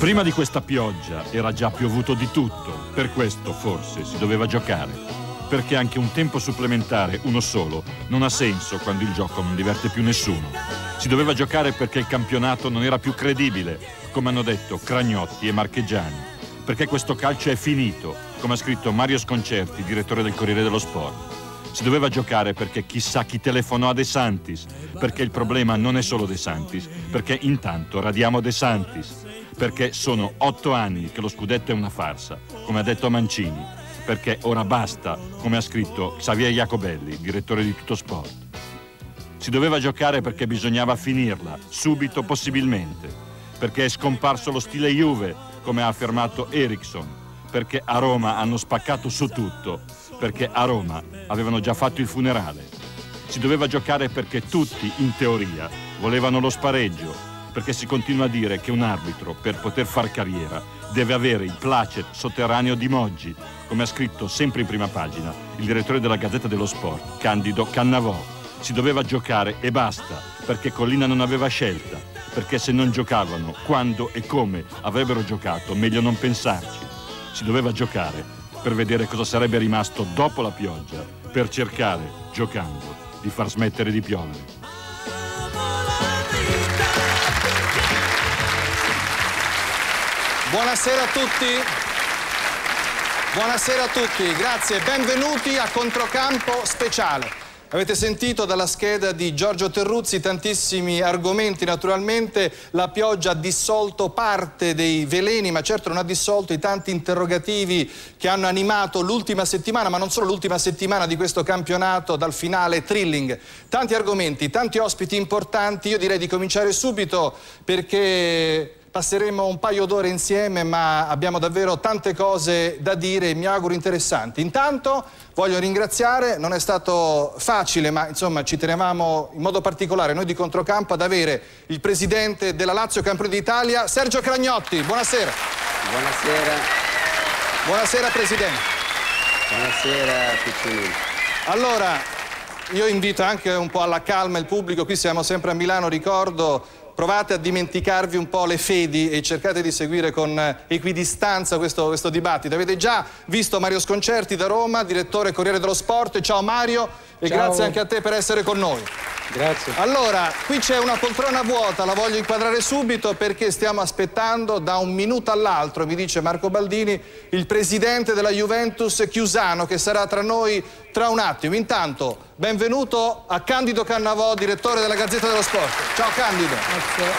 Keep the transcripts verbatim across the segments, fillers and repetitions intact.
Prima di questa pioggia era già piovuto di tutto, per questo forse si doveva giocare. Perché anche un tempo supplementare, uno solo, non ha senso quando il gioco non diverte più nessuno. Si doveva giocare perché il campionato non era più credibile, come hanno detto Cragnotti e Marchegiani. Perché questo calcio è finito, come ha scritto Mario Sconcerti, direttore del Corriere dello Sport. Si doveva giocare perché chissà chi telefonò a De Santis, perché il problema non è solo De Santis, perché intanto radiamo De Santis, perché sono otto anni che lo scudetto è una farsa, come ha detto Mancini, perché ora basta, come ha scritto Xavier Jacobelli, direttore di Tuttosport. Si doveva giocare perché bisognava finirla, subito possibilmente, perché è scomparso lo stile Juve, come ha affermato Eriksson, perché a Roma hanno spaccato su tutto, perché a Roma avevano già fatto il funerale. Si doveva giocare perché tutti, in teoria, volevano lo spareggio, perché si continua a dire che un arbitro, per poter far carriera, deve avere il placet sotterraneo di Moggi, come ha scritto sempre in prima pagina il direttore della Gazzetta dello Sport, Candido Cannavò. Si doveva giocare e basta, perché Collina non aveva scelta, perché se non giocavano, quando e come avrebbero giocato, meglio non pensarci. Si doveva giocare per vedere cosa sarebbe rimasto dopo la pioggia, per cercare, giocando, di far smettere di piovere. Buonasera a tutti. Buonasera a tutti, grazie, benvenuti a Controcampo Speciale. Avete sentito dalla scheda di Giorgio Terruzzi tantissimi argomenti, naturalmente la pioggia ha dissolto parte dei veleni, ma certo non ha dissolto i tanti interrogativi che hanno animato l'ultima settimana, ma non solo l'ultima settimana di questo campionato dal finale thrilling. Tanti argomenti, tanti ospiti importanti, io direi di cominciare subito perché passeremo un paio d'ore insieme, ma abbiamo davvero tante cose da dire e mi auguro interessanti. Intanto voglio ringraziare, non è stato facile, ma insomma ci tenevamo in modo particolare noi di Controcampo ad avere il presidente della Lazio campione d'Italia, Sergio Cragnotti. Buonasera. Buonasera. Buonasera presidente. Buonasera Piccinini. Allora, io invito anche un po' alla calma il pubblico, qui siamo sempre a Milano, ricordo. Provate a dimenticarvi un po' le fedi e cercate di seguire con equidistanza questo, questo dibattito. Avete già visto Mario Sconcerti da Roma, direttore Corriere dello Sport. Ciao Mario e Ciao. Grazie anche a te per essere con noi. Grazie. Allora, qui c'è una poltrona vuota, la voglio inquadrare subito perché stiamo aspettando da un minuto all'altro, mi dice Marco Baldini, il presidente della Juventus Chiusano che sarà tra noi tra un attimo. Intanto, benvenuto a Candido Cannavò, direttore della Gazzetta dello Sport. Ciao Candido. Grazie.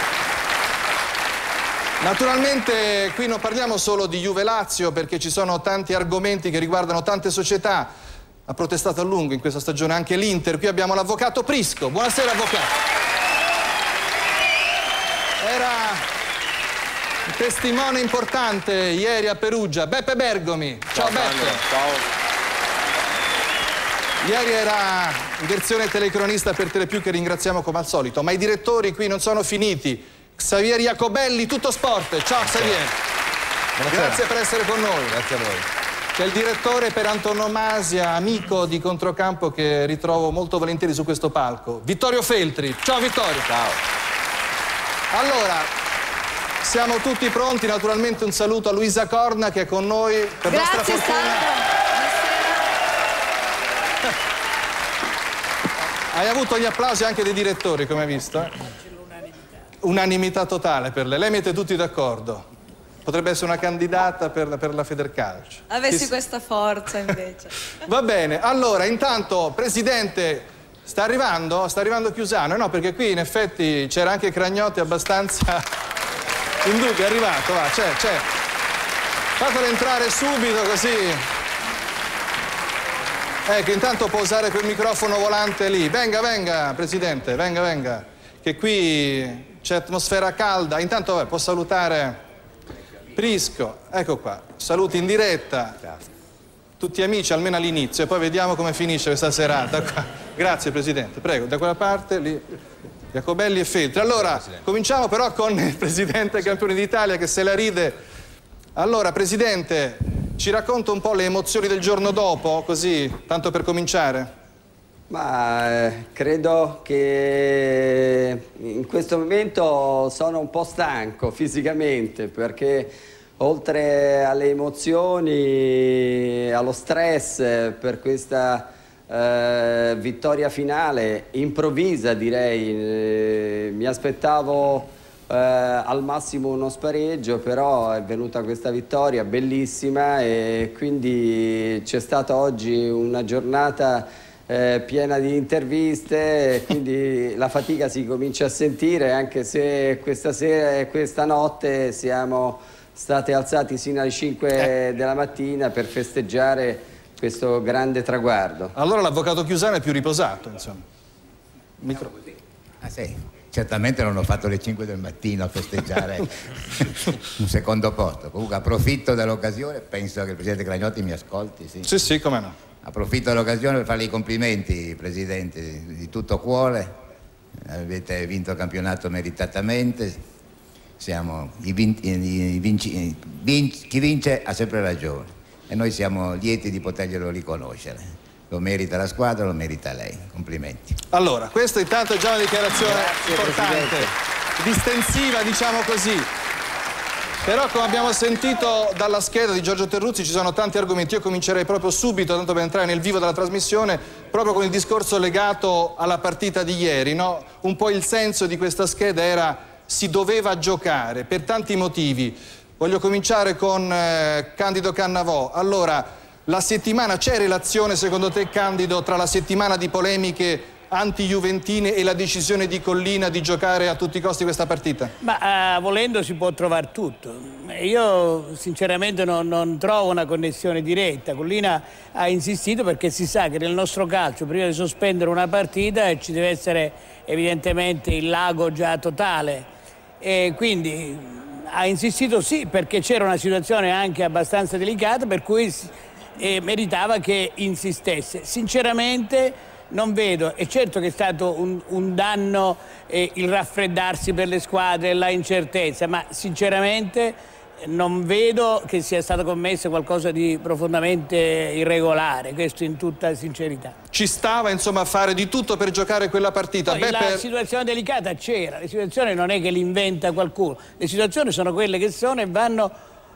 Naturalmente qui non parliamo solo di Juve-Lazio perché ci sono tanti argomenti che riguardano tante società. Ha protestato a lungo in questa stagione anche l'Inter. Qui abbiamo l'avvocato Prisco. Buonasera avvocato. Era un testimone importante ieri a Perugia, Beppe Bergomi. Ciao, ciao Beppe. Ciao. Ieri era in versione telecronista per Telepiù che ringraziamo come al solito, ma i direttori qui non sono finiti. Xavier Jacobelli, Tuttosport. Ciao Xavier. Buonasera. Grazie per essere con noi. Grazie a voi. C'è il direttore per antonomasia, amico di Controcampo che ritrovo molto volentieri su questo palco, Vittorio Feltri. Ciao Vittorio. Ciao. Allora, siamo tutti pronti, naturalmente un saluto a Luisa Corna che è con noi per Grazie, nostra fortuna. Sandro. Hai avuto gli applausi anche dei direttori, come hai visto? Eh? Unanimità totale per lei. Lei mette tutti d'accordo. Potrebbe essere una candidata per, per la Federcalcio. Avessi Chi... questa forza invece. Va bene, allora intanto Presidente sta arrivando? Sta arrivando Chiusano? No, perché qui in effetti c'era anche Cragnotti abbastanza in dubbio, è arrivato, va, c'è, c'è. Fatelo entrare subito così. Ecco, intanto può usare quel microfono volante lì. Venga, venga, Presidente, venga, venga. Che qui c'è atmosfera calda. Intanto vabbè, può salutare Prisco, ecco qua, saluti in diretta, tutti amici almeno all'inizio e poi vediamo come finisce questa serata. Grazie Presidente, prego, da quella parte lì, Jacobelli e Feltri. Allora, cominciamo però con il Presidente campione d'Italia che se la ride. Allora, Presidente, ci racconta un po' le emozioni del giorno dopo, così, tanto per cominciare? Ma eh, credo che in questo momento sono un po' stanco fisicamente, perché oltre alle emozioni, allo stress per questa eh, vittoria finale, improvvisa direi, eh, mi aspettavo eh, al massimo uno spareggio, però è venuta questa vittoria bellissima e quindi c'è stata oggi una giornata eh, piena di interviste, quindi la fatica si comincia a sentire, anche se questa sera e questa notte siamo state alzati sino alle cinque della mattina per festeggiare questo grande traguardo. Allora l'avvocato Chiusano è più riposato, insomma. Micro... Ah sì, certamente non ho fatto le cinque del mattino a festeggiare un secondo posto. Comunque approfitto dell'occasione, penso che il Presidente Cragnotti mi ascolti. Sì, sì, sì, come no. Approfitto dell'occasione per fargli i complimenti, Presidente, di tutto cuore. Avete vinto il campionato meritatamente. Siamo i vinci, i vinci, vinci, chi vince ha sempre ragione e noi siamo lieti di poterglielo riconoscere. Lo merita la squadra, lo merita lei. Complimenti. Allora, questa intanto è già una dichiarazione Grazie, importante, Presidente. distensiva, diciamo così. Però, come abbiamo sentito dalla scheda di Giorgio Terruzzi, ci sono tanti argomenti. Io comincerei proprio subito, tanto per entrare nel vivo della trasmissione, proprio con il discorso legato alla partita di ieri, no? Un po' il senso di questa scheda era: si doveva giocare per tanti motivi. Voglio cominciare con eh, Candido Cannavò. Allora, la settimana, c'è relazione secondo te, Candido, tra la settimana di polemiche anti-juventine e la decisione di Collina di giocare a tutti i costi questa partita? Ma eh, volendo si può trovare tutto. Io sinceramente non, non trovo una connessione diretta. Collina ha insistito perché si sa che nel nostro calcio prima di sospendere una partita ci deve essere evidentemente il lago già totale. E quindi ha insistito sì perché c'era una situazione anche abbastanza delicata per cui eh, meritava che insistesse. Sinceramente non vedo, è certo che è stato un, un danno eh, il raffreddarsi per le squadre, la incertezza, ma sinceramente non vedo che sia stato commesso qualcosa di profondamente irregolare, questo in tutta sincerità. Ci stava insomma a fare di tutto per giocare quella partita? Poi Beh, la per... situazione delicata c'era, le situazioni non è che li inventa qualcuno, le situazioni sono quelle che sono e vanno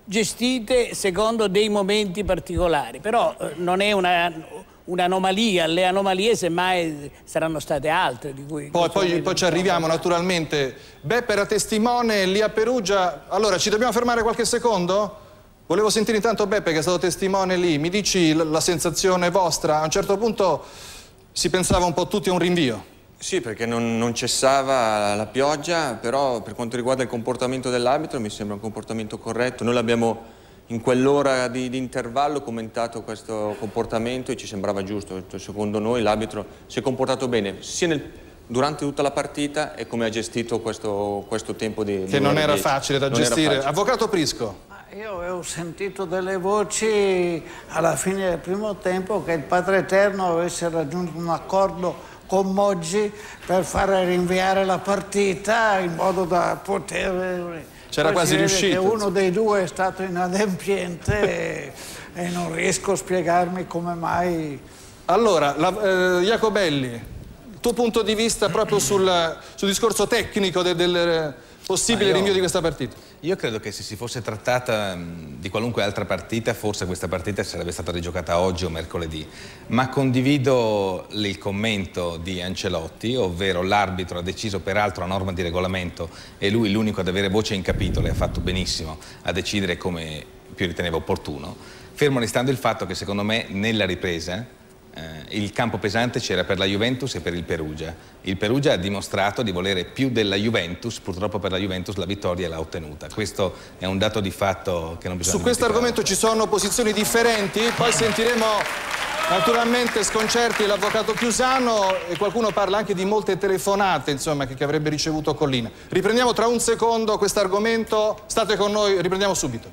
gestite secondo dei momenti particolari, però eh, non è una... un'anomalia, le anomalie semmai saranno state altre di cui poi, poi, poi ci arriviamo naturalmente. Beppe era testimone lì a Perugia. Allora ci dobbiamo fermare qualche secondo? Volevo sentire intanto Beppe che è stato testimone lì. Mi dici la, la sensazione vostra? A un certo punto si pensava un po' tutti a un rinvio. Sì, perché non, non cessava la pioggia, però per quanto riguarda il comportamento dell'arbitro mi sembra un comportamento corretto. Noi l'abbiamo in quell'ora di, di intervallo commentato questo comportamento e ci sembrava giusto. Secondo noi l'arbitro si è comportato bene sia nel, durante tutta la partita e come ha gestito questo, questo tempo di... Che non era facile da gestire. Avvocato Prisco. Io avevo sentito delle voci alla fine del primo tempo che il Padre Eterno avesse raggiunto un accordo con Moggi per fare rinviare la partita in modo da poter... C'era quasi riuscito. Che uno dei due è stato inadempiente e, e non riesco a spiegarmi come mai. Allora, la, eh, Jacobelli, il tuo punto di vista proprio sul, sul discorso tecnico del, del possibile io, rinvio di questa partita? Io credo che se si fosse trattata mh, di qualunque altra partita, forse questa partita sarebbe stata rigiocata oggi o mercoledì. Ma condivido il commento di Ancelotti, ovvero l'arbitro ha deciso peraltro a norma di regolamento e lui l'unico ad avere voce in capitolo e ha fatto benissimo a decidere come più riteneva opportuno. Fermo restando il fatto che secondo me nella ripresa Eh, il campo pesante c'era per la Juventus e per il Perugia. Il Perugia ha dimostrato di volere più della Juventus, purtroppo per la Juventus la vittoria l'ha ottenuta. Questo è un dato di fatto che non bisogna Su questo argomento ci sono posizioni differenti, poi sentiremo naturalmente sconcerti dell'avvocato Chiusano e qualcuno parla anche di molte telefonate insomma, che, che avrebbe ricevuto Collina. Riprendiamo tra un secondo questo argomento, state con noi, riprendiamo subito.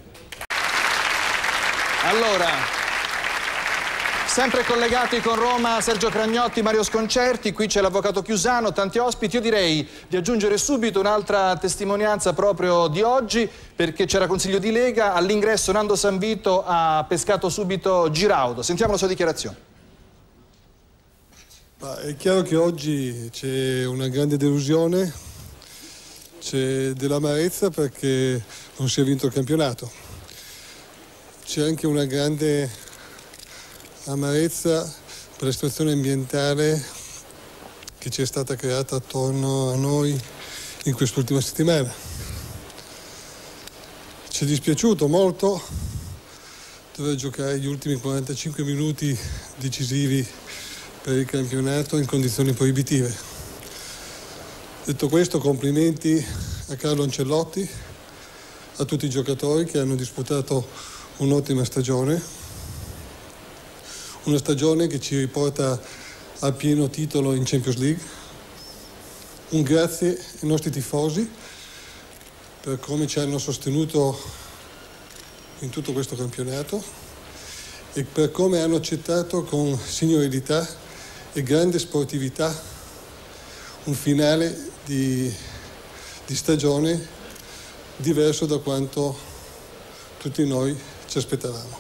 Allora... Sempre collegati con Roma, Sergio Cragnotti, Mario Sconcerti, qui c'è l'avvocato Chiusano, tanti ospiti. Io direi di aggiungere subito un'altra testimonianza proprio di oggi, perché c'era Consiglio di Lega, all'ingresso Nando Sanvito ha pescato subito Giraudo. Sentiamo la sua dichiarazione. Ma è chiaro che oggi c'è una grande delusione, c'è dell'amarezza perché non si è vinto il campionato. C'è anche una grande amarezza per la situazione ambientale che ci è stata creata attorno a noi in quest'ultima settimana. Ci è dispiaciuto molto dover giocare gli ultimi quarantacinque minuti decisivi per il campionato in condizioni proibitive. Detto questo, complimenti a Carlo Ancelotti, a tutti i giocatori che hanno disputato un'ottima stagione, una stagione che ci riporta a pieno titolo in Champions League. Un grazie ai nostri tifosi per come ci hanno sostenuto in tutto questo campionato e per come hanno accettato con signorilità e grande sportività un finale di, di stagione diverso da quanto tutti noi ci aspettavamo.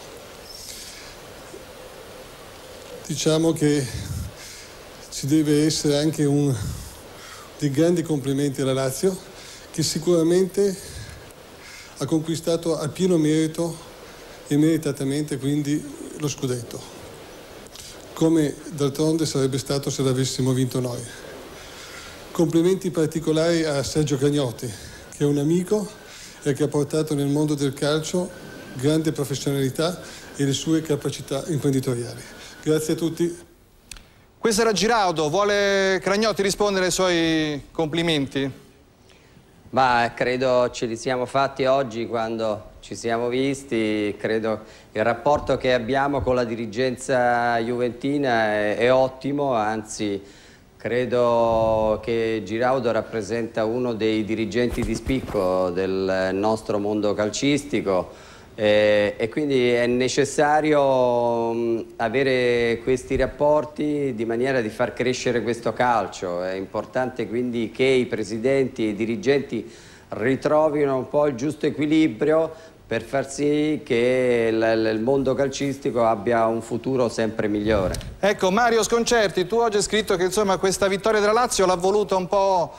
Diciamo che ci deve essere anche un, dei grandi complimenti alla Lazio, che sicuramente ha conquistato a pieno merito e meritatamente quindi lo scudetto, come d'altronde sarebbe stato se l'avessimo vinto noi. Complimenti particolari a Sergio Cragnotti, che è un amico e che ha portato nel mondo del calcio grande professionalità e le sue capacità imprenditoriali. Grazie a tutti. Questo era Giraudo. Vuole Cragnotti rispondere ai suoi complimenti? Ma credo ce li siamo fatti oggi quando ci siamo visti. Credo il rapporto che abbiamo con la dirigenza juventina è, è ottimo, anzi credo che Giraudo rappresenta uno dei dirigenti di spicco del nostro mondo calcistico. Eh, e quindi è necessario mh, avere questi rapporti di maniera di far crescere questo calcio. È importante quindi che i presidenti e i dirigenti ritrovino un po' il giusto equilibrio per far sì che il, il mondo calcistico abbia un futuro sempre migliore. Ecco, Mario Sconcerti, tu oggi hai scritto che insomma questa vittoria della Lazio l'ha voluta un po'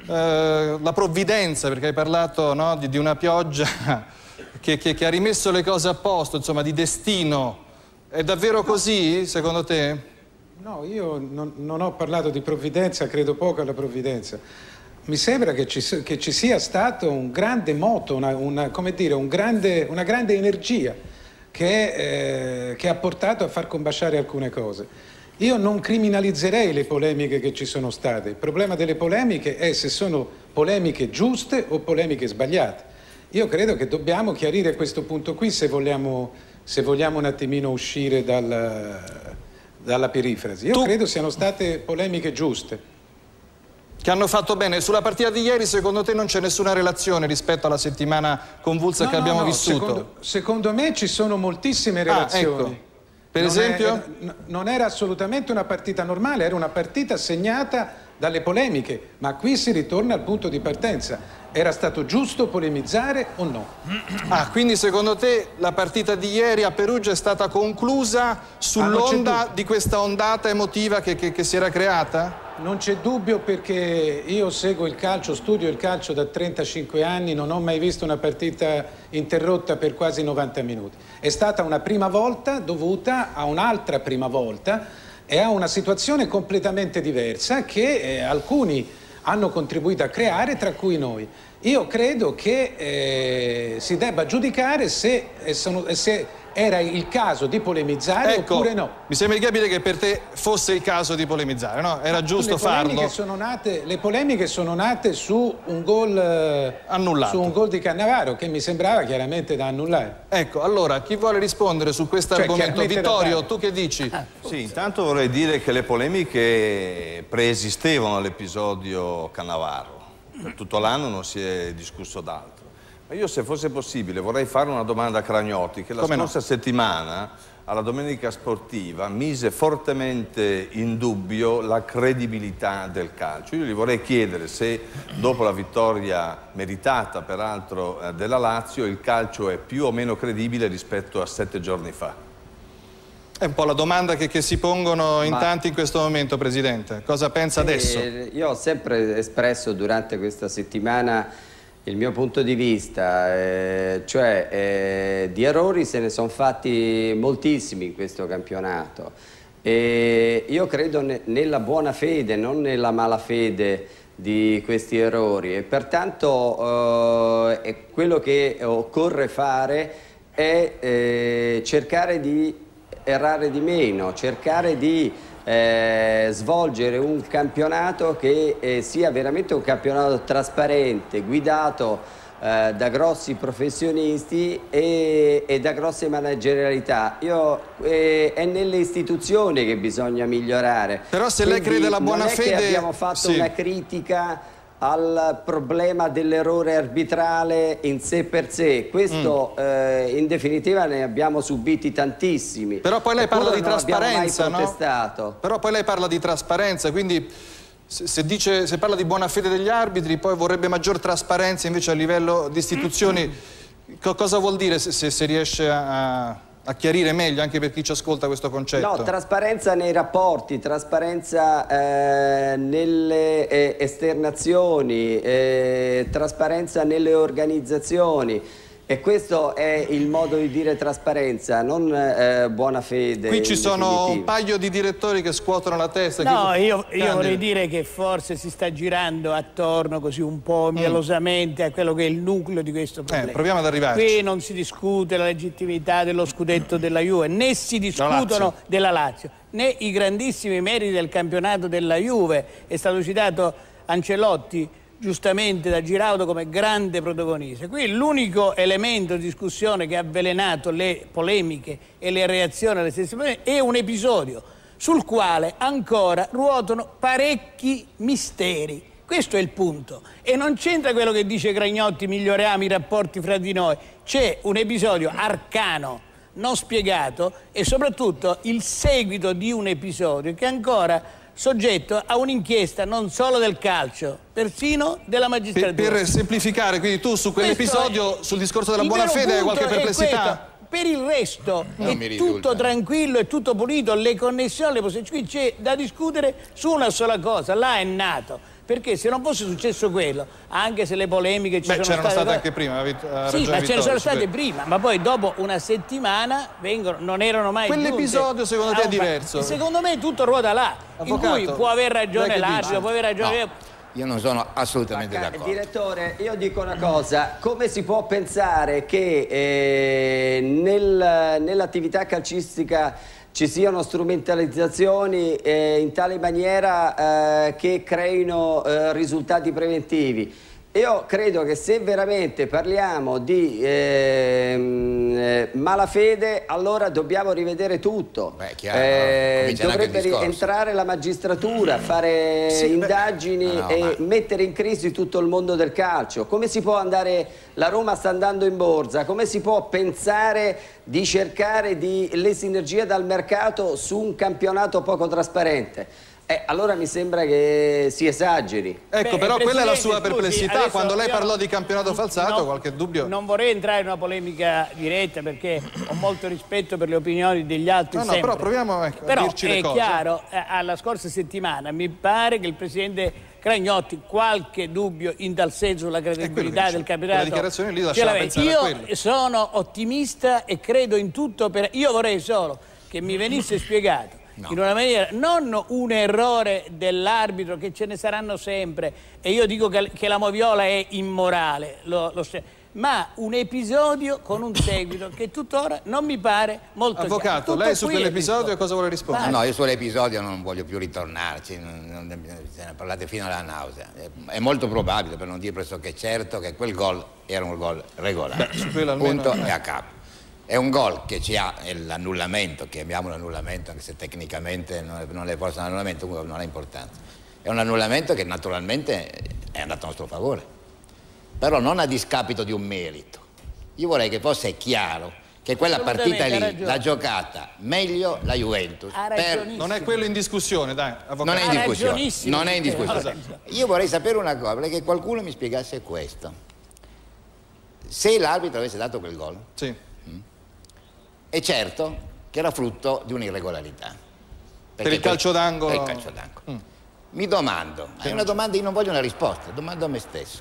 eh, la provvidenza, perché hai parlato, no, di, di una pioggia Che, che, che ha rimesso le cose a posto, insomma, di destino. È davvero così, secondo te? No, io non, non ho parlato di provvidenza, credo poco alla provvidenza. Mi sembra che ci, che ci sia stato un grande moto, una, una, come dire, un grande, una grande energia che, eh, che ha portato a far combaciare alcune cose. Io non criminalizzerei le polemiche che ci sono state. Il problema delle polemiche è se sono polemiche giuste o polemiche sbagliate. Io credo che dobbiamo chiarire questo punto qui se vogliamo, se vogliamo un attimino uscire dal, dalla perifrasi. Io tu... credo siano state polemiche giuste. Che hanno fatto bene. Sulla partita di ieri secondo te non c'è nessuna relazione rispetto alla settimana convulsa no, che no, abbiamo no, vissuto? Secondo, secondo me ci sono moltissime relazioni. Ah, ecco. Per non esempio? È, non era assolutamente una partita normale, era una partita segnata dalle polemiche, ma qui si ritorna al punto di partenza. Era stato giusto polemizzare o no? Ah, quindi secondo te la partita di ieri a Perugia è stata conclusa sull'onda ah, di questa ondata emotiva che, che, che si era creata? Non c'è dubbio, perché io seguo il calcio, studio il calcio da trentacinque anni, non ho mai visto una partita interrotta per quasi novanta minuti. È stata una prima volta dovuta a un'altra prima volta e a una situazione completamente diversa che eh, alcuni hanno contribuito a creare, tra cui noi. Io credo che eh, si debba giudicare se, eh, sono, se era il caso di polemizzare, ecco, oppure no. Mi sembra di capire che per te fosse il caso di polemizzare, no? Era giusto le farlo. Sono nate, le polemiche sono nate su un gol eh, annullato, su un gol di Cannavaro che mi sembrava chiaramente da annullare. Ecco, allora chi vuole rispondere su questo cioè, argomento? Vittorio, tu che dici? Ah, sì, intanto vorrei dire che le polemiche preesistevano all'episodio Cannavaro. Per tutto l'anno non si è discusso d'altro. Ma io, se fosse possibile, vorrei fare una domanda a Cragnotti, che la Come scorsa no? settimana alla Domenica Sportiva mise fortemente in dubbio la credibilità del calcio. Io gli vorrei chiedere se, dopo la vittoria meritata peraltro della Lazio, il calcio è più o meno credibile rispetto a sette giorni fa. È un po' la domanda che, che si pongono in Ma... tanti in questo momento, Presidente. Cosa pensa adesso? Eh, io ho sempre espresso durante questa settimana il mio punto di vista, eh, cioè eh, di errori se ne sono fatti moltissimi in questo campionato. E io credo ne, nella buona fede, non nella malafede di questi errori, e pertanto eh, è quello che occorre fare è eh, cercare di errare di meno, cercare di eh, svolgere un campionato che eh, sia veramente un campionato trasparente, guidato eh, da grossi professionisti e, e da grosse managerialità. Io, eh, è nelle istituzioni che bisogna migliorare. Però se lei crede alla buona non è fede... che abbiamo fatto sì. una critica al problema dell'errore arbitrale in sé per sé, questo mm. eh, in definitiva ne abbiamo subiti tantissimi. Però poi lei parla di trasparenza, no? Però poi lei parla di trasparenza, quindi se, se, dice, se parla di buona fede degli arbitri, poi vorrebbe maggior trasparenza invece a livello di istituzioni. Co cosa vuol dire se, se, se riesce a... a chiarire meglio anche per chi ci ascolta questo concetto? No, trasparenza nei rapporti, trasparenza eh, nelle eh, esternazioni, eh, trasparenza nelle organizzazioni, e questo è il modo di dire trasparenza, non eh, buona fede. Qui ci sono un paio di direttori che scuotono la testa. No, io, io vorrei dire che forse si sta girando attorno così un po' mielosamente a quello che è il nucleo di questo problema. Eh, proviamo ad arrivarci. Qui non si discute la legittimità dello scudetto della Juve, né si discutono della Lazio, né i grandissimi meriti del campionato della Juve. È stato citato Ancelotti giustamente da Giraudo come grande protagonista. Qui l'unico elemento di discussione che ha avvelenato le polemiche e le reazioni alle stesse polemiche è un episodio sul quale ancora ruotano parecchi misteri. Questo è il punto. E non c'entra quello che dice Gragnotti, miglioriamo i rapporti fra di noi. C'è un episodio arcano, non spiegato, e soprattutto il seguito di un episodio che ancora soggetto a un'inchiesta non solo del calcio, persino della magistratura. Per, per semplificare, quindi tu su quell'episodio, sul discorso della buona fede, hai qualche perplessità? Per il resto non è tutto tranquillo, è tutto pulito, le connessioni, le possibilità. Qui c'è da discutere su una sola cosa, là è nato. Perché se non fosse successo quello, anche se le polemiche ci Beh, sono c'erano state... state anche prima, ha sì, ma ce ne sono state quello. prima, ma poi dopo una settimana vengono, non erano mai quell'episodio secondo te è diverso? Secondo me tutto ruota là, Avvocato, in cui può aver ragione l'arbitro, può aver ragione... No, io non sono assolutamente d'accordo. Direttore, io dico una cosa, come si può pensare che eh, nel, nell'attività calcistica ci siano strumentalizzazioni eh, in tale maniera eh, che creino eh, risultati preventivi? Io credo che se veramente parliamo di eh, malafede, allora dobbiamo rivedere tutto. Beh, chiaro, eh, no? Dovrebbe entrare la magistratura, fare sì, indagini no, no, e ma... mettere in crisi tutto il mondo del calcio. Come si può andare, la Roma sta andando in borsa, come si può pensare di cercare di le sinergie dal mercato su un campionato poco trasparente? Eh, allora mi sembra che si esageri. Ecco, Beh, però quella è la sua scusi, perplessità. Quando lei io parlò di campionato falsato, no, qualche dubbio? Non vorrei entrare in una polemica diretta perché ho molto rispetto per le opinioni degli altri. No, no, sempre. però proviamo ecco, però a dirci le cose. Però è chiaro, eh, alla scorsa settimana mi pare che il Presidente Gragnotti qualche dubbio in tal senso sulla credibilità del campionato. La dichiarazione lì ce lasciava pensare Io a quello. sono ottimista e credo in tutto. Per... Io vorrei solo che mi venisse spiegato no. in una maniera, non un errore dell'arbitro, che ce ne saranno sempre, e io dico che, che la Moviola è immorale, lo, lo, ma un episodio con un seguito che tuttora non mi pare molto Avvocato, lei su quell'episodio cosa vuole rispondere? No, io sull'episodio non voglio più ritornarci, non, non, ne parlate fino alla nausea. È molto probabile, per non dire pressoché certo, che quel gol era un gol regolare. Beh, punto e a capo. È un gol che ci ha l'annullamento, chiamiamolo annullamento, anche se tecnicamente non è forse un annullamento, non ha importanza. È un annullamento che naturalmente è andato a nostro favore, però non a discapito di un merito. Io vorrei che fosse chiaro che quella partita lì l'ha giocata meglio la Juventus. Per... Non è quello in discussione, dai, avvocato. Non è in discussione. Non è in discussione. Io vorrei sapere una cosa, vorrei che qualcuno mi spiegasse questo. Se l'arbitro avesse dato quel gol, sì. è certo che era frutto di un'irregolarità. Per il calcio d'angolo? Per il calcio d'angolo. Mm. Mi domando, è una domanda, io non voglio una risposta, domando a me stesso.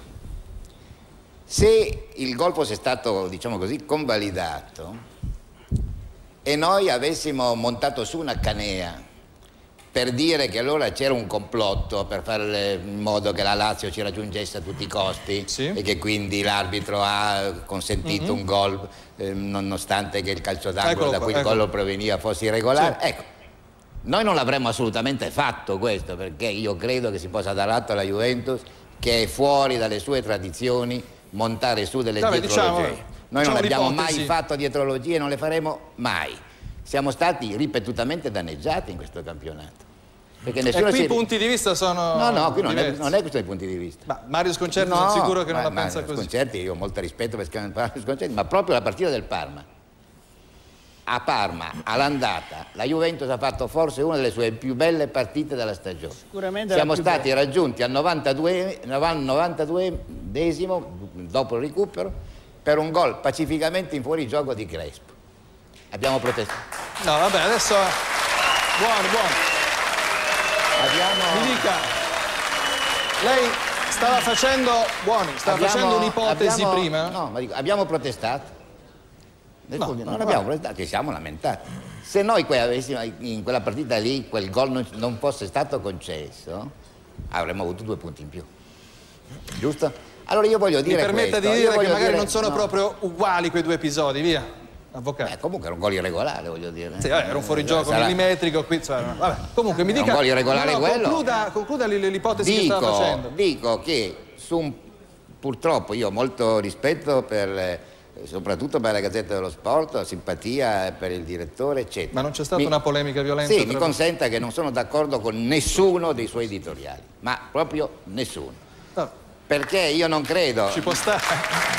Se il gol fosse stato, diciamo così, convalidato e noi avessimo montato su una canea per dire che allora c'era un complotto per fare in modo che la Lazio ci raggiungesse a tutti i costi, sì, e che quindi l'arbitro ha consentito mm-hmm. un gol eh, nonostante che il calcio d'angolo da cui il gol proveniva fosse irregolare, sì. Ecco, noi non l'avremmo assolutamente fatto questo, perché io credo che si possa dar atto alla Juventus che è fuori dalle sue tradizioni montare su delle Vabbè, dietrologie. Diciamo, noi diciamo non abbiamo mai fatto dietrologie e non le faremo mai. Siamo stati ripetutamente danneggiati in questo campionato. Perché nessuno e qui si... i punti di vista sono No, no, qui non è, non è questo i punti di vista. Ma Mario Sconcerti no, sono sicuro che non ma, la pensa Mario così. Sconcerti, io ho molto rispetto per Mario Sconcerti, ma proprio la partita del Parma. A Parma, all'andata, la Juventus ha fatto forse una delle sue più belle partite della stagione. Sicuramente siamo stati bella. raggiunti al novantaduesimo, dopo il recupero, per un gol pacificamente in fuorigioco di Crespo. Abbiamo protestato. No, vabbè, adesso... Buono, buono. Abbiamo... Mi dica, lei stava facendo, buoni, stava abbiamo, facendo un'ipotesi abbiamo, prima? No, ma dico, abbiamo protestato. No, non no, abbiamo protestato, ci siamo lamentati. Se noi avessimo, in quella partita lì quel gol non, non fosse stato concesso, avremmo avuto due punti in più. Giusto? Allora io voglio dire Mi permetta questo, di dire che magari dire, non sono no. proprio uguali quei due episodi, via. Avvocato. Beh, comunque era un gol irregolare, voglio dire. Sì, vabbè, era un fuorigioco Sarà... millimetrico qui, cioè, vabbè. Comunque mi dica... Era un gol irregolare no, no, quello. Concluda, concluda l'ipotesi che stava facendo. Dico che su un... purtroppo io ho molto rispetto per, soprattutto per la Gazzetta dello Sport, simpatia per il direttore, eccetera. Ma non c'è stata mi... una polemica violenta? Sì, tra... mi consenta che non sono d'accordo con nessuno dei suoi editoriali, ma proprio nessuno. No. Perché io non credo... Ci può stare...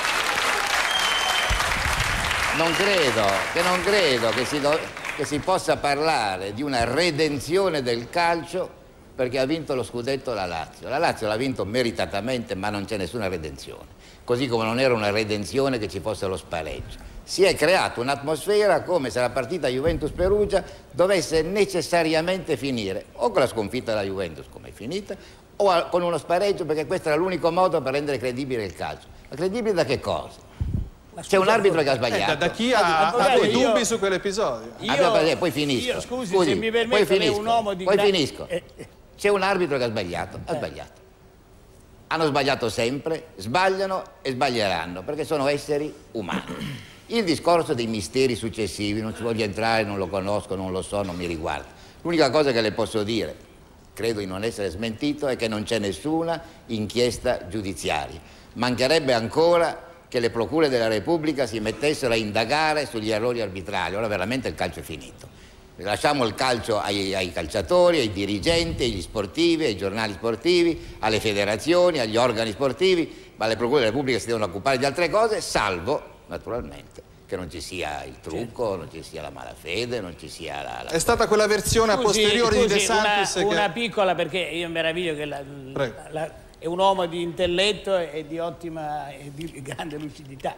Non credo, che non credo che si, do, che si possa parlare di una redenzione del calcio perché ha vinto lo scudetto la Lazio. La Lazio l'ha vinto meritatamente, ma non c'è nessuna redenzione. Così come non era una redenzione che ci fosse lo spareggio. Si è creata un'atmosfera come se la partita Juventus-Perugia dovesse necessariamente finire o con la sconfitta della Juventus, come è finita, o con uno spareggio, perché questo era l'unico modo per rendere credibile il calcio. Ma credibile da che cosa? C'è un arbitro che ha sbagliato. Eh, da, da chi ha, ha dei dubbi io, su quell'episodio? Io, poi finisco. Io, scusi, scusi, se mi permette, poi finisco, un uomo di poi gra... finisco. Eh. C'è un arbitro che ha sbagliato, ha eh. sbagliato. Hanno sbagliato sempre, sbagliano e sbaglieranno, perché sono esseri umani. Il discorso dei misteri successivi, non ci voglio entrare, non lo conosco, non lo so, non mi riguarda. L'unica cosa che le posso dire, credo di non essere smentito, è che non c'è nessuna inchiesta giudiziaria. Mancherebbe ancora che le procure della Repubblica si mettessero a indagare sugli errori arbitrali. Ora veramente il calcio è finito. Lasciamo il calcio ai, ai calciatori, ai dirigenti, agli sportivi, ai giornali sportivi, alle federazioni, agli organi sportivi, ma le procure della Repubblica si devono occupare di altre cose, salvo, naturalmente, che non ci sia il trucco, non ci sia la malafede, non ci sia la... la... È stata quella versione scusi, a posteriori scusi, di De Santis una, che... una piccola, perché io mi meraviglio che la, la, la, è un uomo di intelletto e di ottima e di grande lucidità.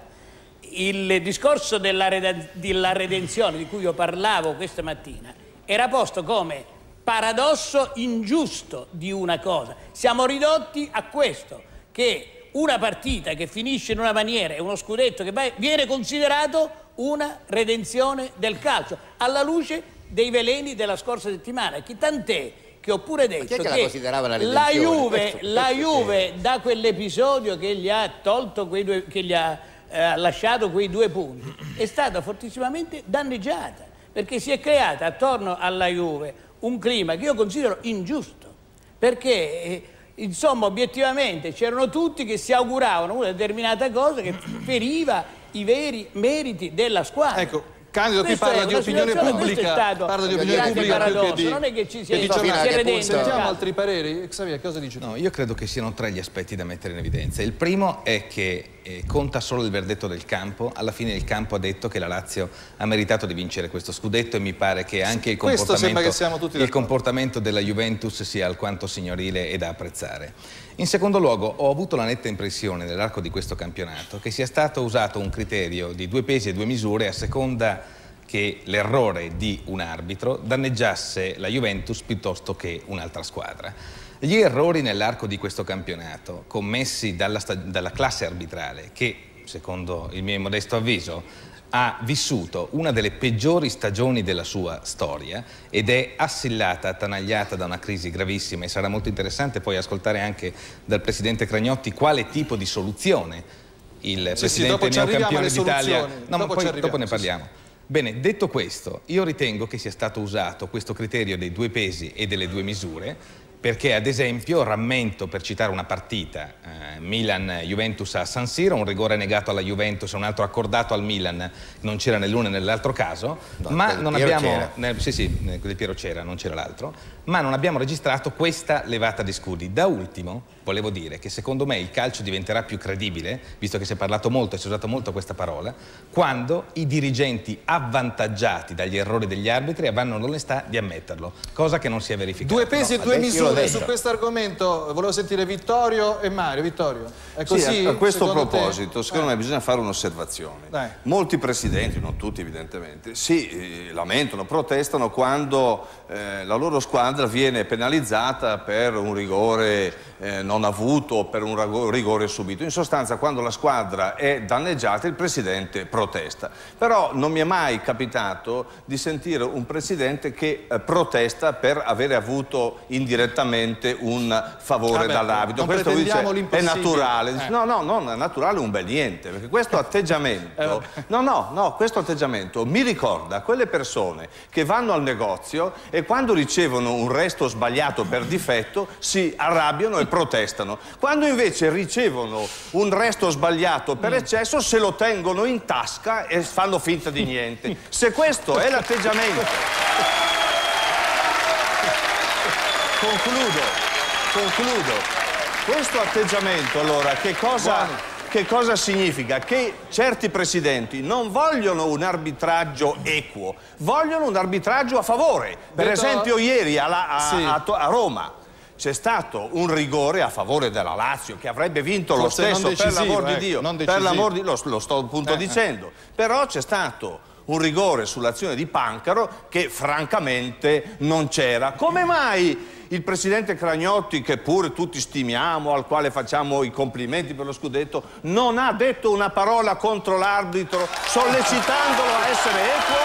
Il discorso della, della redenzione di cui io parlavo questa mattina era posto come paradosso ingiusto di una cosa. Siamo ridotti a questo, che una partita che finisce in una maniera e uno scudetto che viene considerato una redenzione del calcio, alla luce dei veleni della scorsa settimana. Che tant'è che ho pure detto che, che la, la Juve, la Juve da quell'episodio che gli ha tolto quei due, che gli ha eh, lasciato quei due punti, è stata fortissimamente danneggiata, perché si è creata attorno alla Juve un clima che io considero ingiusto, perché eh, insomma obiettivamente c'erano tutti che si auguravano una determinata cosa che feriva i veri meriti della squadra. Ecco. Candido qui parla di opinione pubblica, stato, parla di opinione pubblica più che di, non è che ci sia di giornali. Sentiamo altri pareri. Xavier, cosa dici tu? No, io credo che siano tre gli aspetti da mettere in evidenza. Il primo è che eh, conta solo il verdetto del campo. Alla fine il campo ha detto che la Lazio ha meritato di vincere questo scudetto e mi pare che anche il comportamento, che siamo tutti il comportamento della Juventus sia alquanto signorile e da apprezzare. In secondo luogo, ho avuto la netta impressione nell'arco di questo campionato che sia stato usato un criterio di due pesi e due misure a seconda che l'errore di un arbitro danneggiasse la Juventus piuttosto che un'altra squadra. Gli errori nell'arco di questo campionato commessi dalla, dalla classe arbitrale, che secondo il mio modesto avviso ha vissuto una delle peggiori stagioni della sua storia ed è assillata, attanagliata da una crisi gravissima, e sarà molto interessante poi ascoltare anche dal Presidente Cragnotti quale tipo di soluzione il sì, Presidente sì, neocampione d'Italia... No, ma poi dopo ne sì, parliamo. Sì. Bene, detto questo, io ritengo che sia stato usato questo criterio dei due pesi e delle due misure, perché ad esempio rammento, per citare una partita, eh, Milan-Juventus a San Siro, un rigore negato alla Juventus e un altro accordato al Milan, non c'era nell'uno e nell'altro caso, no, ma non abbiamo... Nel, sì, sì, quello di Piero c'era, non c'era l'altro, ma non abbiamo registrato questa levata di scudi. Da ultimo, volevo dire che secondo me il calcio diventerà più credibile, visto che si è parlato molto e si è usato molto questa parola, quando i dirigenti avvantaggiati dagli errori degli arbitri avranno l'onestà di ammetterlo, cosa che non si è verificata. Due pesi e no, due misure su questo argomento. Volevo sentire Vittorio e Mario. Vittorio, è così? Sì, a, a questo secondo proposito, te? secondo eh. me bisogna fare un'osservazione. Molti presidenti, non tutti evidentemente, si eh, lamentano, protestano quando eh, la loro squadra viene penalizzata per un rigore eh, non avuto o per un rigore subito. In sostanza, quando la squadra è danneggiata, il presidente protesta. Però non mi è mai capitato di sentire un presidente che eh, protesta per avere avuto indirettamente un favore dall'arbitro. Questo dice, è naturale. Eh. No, no, non è naturale un bel niente, perché questo atteggiamento, eh, no, no, no, questo atteggiamento mi ricorda quelle persone che vanno al negozio e quando ricevono un resto sbagliato per difetto si arrabbiano e protestano. Quando invece ricevono un resto sbagliato per eccesso se lo tengono in tasca e fanno finta di niente. Se questo è l'atteggiamento... Concludo, concludo. Questo atteggiamento, allora, che cosa, che cosa significa? Che certi presidenti non vogliono un arbitraggio equo, vogliono un arbitraggio a favore. Per Detto... esempio ieri alla, a, sì. a, a Roma c'è stato un rigore a favore della Lazio che avrebbe vinto Forse lo stesso, per l'amor di eh, Dio, per l'amor di lo, lo sto appunto eh, dicendo. Eh. Però c'è stato un rigore sull'azione di Pancaro che francamente non c'era. Come mai il presidente Cragnotti, che pure tutti stimiamo, al quale facciamo i complimenti per lo scudetto, non ha detto una parola contro l'arbitro, sollecitandolo a essere equo?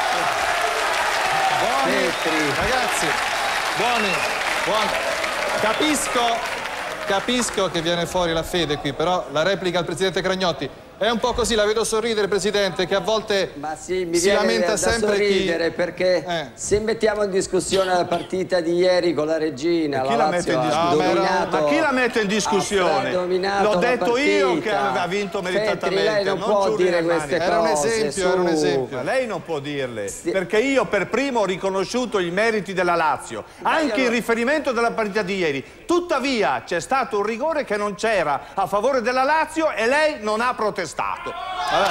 Buoni, ragazzi, buoni, buoni. Capisco, capisco che viene fuori la fede qui, però la replica al presidente Cragnotti è un po' così, la vedo sorridere, Presidente, che a volte Ma sì, mi si viene lamenta da sempre sorridere chi... perché eh. se mettiamo in discussione la partita di ieri con la Regina, chi la la mette in Lazio discussione? ha dominato, ma chi la mette in discussione? L'ho detto io che aveva vinto meritatamente. Feltri, lei non, non può dire queste era cose. Un esempio, su... era un esempio. Lei non può dirle, sì. Perché io per primo ho riconosciuto i meriti della Lazio, anche in riferimento della partita di ieri. Tuttavia c'è stato un rigore che non c'era a favore della Lazio e lei non ha protestato. Allora.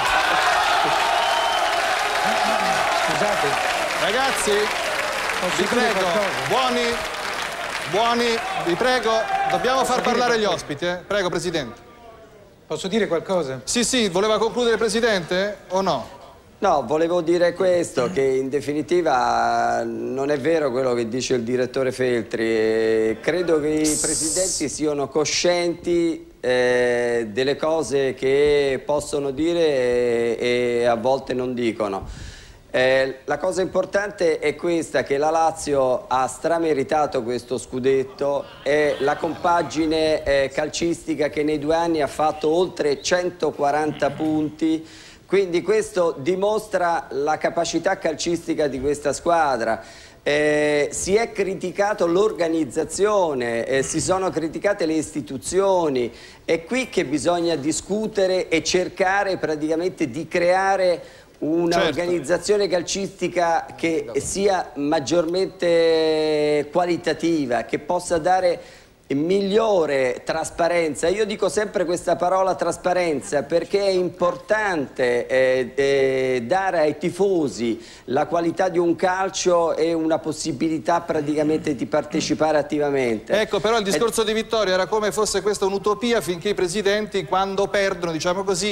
Scusate, ragazzi, vi prego, buoni, buoni, vi prego, dobbiamo far parlare gli ospiti, eh? Prego, Presidente. Posso dire qualcosa? Sì, sì, voleva concludere, Presidente, o no? No, volevo dire questo, che in definitiva non è vero quello che dice il direttore Feltri. Credo che i presidenti siano coscienti eh, delle cose che possono dire e, e a volte non dicono. Eh, la cosa importante è questa, che la Lazio ha strameritato questo scudetto, è la compagine eh, calcistica che nei due anni ha fatto oltre centoquaranta punti. Quindi questo dimostra la capacità calcistica di questa squadra. Eh, si è criticato l'organizzazione, eh, si sono criticate le istituzioni. È qui che bisogna discutere e cercare praticamente di creare un'organizzazione calcistica che sia maggiormente qualitativa, che possa dare migliore trasparenza. Io dico sempre questa parola trasparenza perché è importante eh, eh, dare ai tifosi la qualità di un calcio e una possibilità praticamente di partecipare attivamente. Ecco, però il discorso eh, di Vittorio era come fosse questa un'utopia finché i presidenti, quando perdono, diciamo così,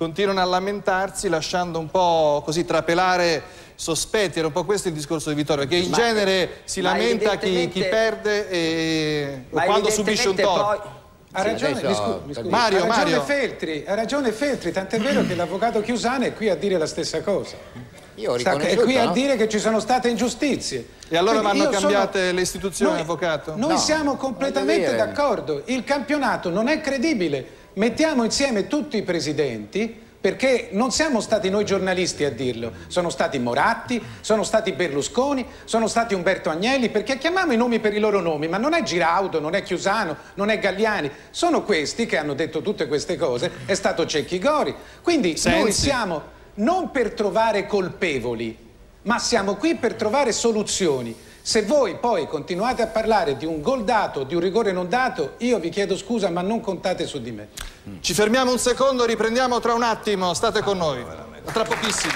continuano a lamentarsi lasciando un po' così trapelare sospetti. Era un po' questo il discorso di Vittorio, che in ma, genere si lamenta chi, chi perde e quando subisce un torto. Poi... Ha ragione, sì, mi scu mi scu Mario, ha ragione Mario. Feltri, ha ragione Feltri, tant'è vero che l'avvocato Chiusano è qui a dire la stessa cosa. Io ho Sta, è qui a no? dire che ci sono state ingiustizie. E allora Quindi vanno cambiate sono... le istituzioni, noi, avvocato? Noi no, siamo completamente d'accordo. Il campionato non è credibile. Mettiamo insieme tutti i presidenti, perché non siamo stati noi giornalisti a dirlo, sono stati Moratti, sono stati Berlusconi, sono stati Umberto Agnelli, perché chiamiamo i nomi per i loro nomi, ma non è Giraudo, non è Chiusano, non è Galliani, sono questi che hanno detto tutte queste cose, è stato Cecchi Gori. Quindi Sensi. Noi siamo non per trovare colpevoli, ma siamo qui per trovare soluzioni. Se voi poi continuate a parlare di un gol dato, di un rigore non dato, io vi chiedo scusa, ma non contate su di me. Ci fermiamo un secondo, riprendiamo tra un attimo, state con noi, tra pochissimo.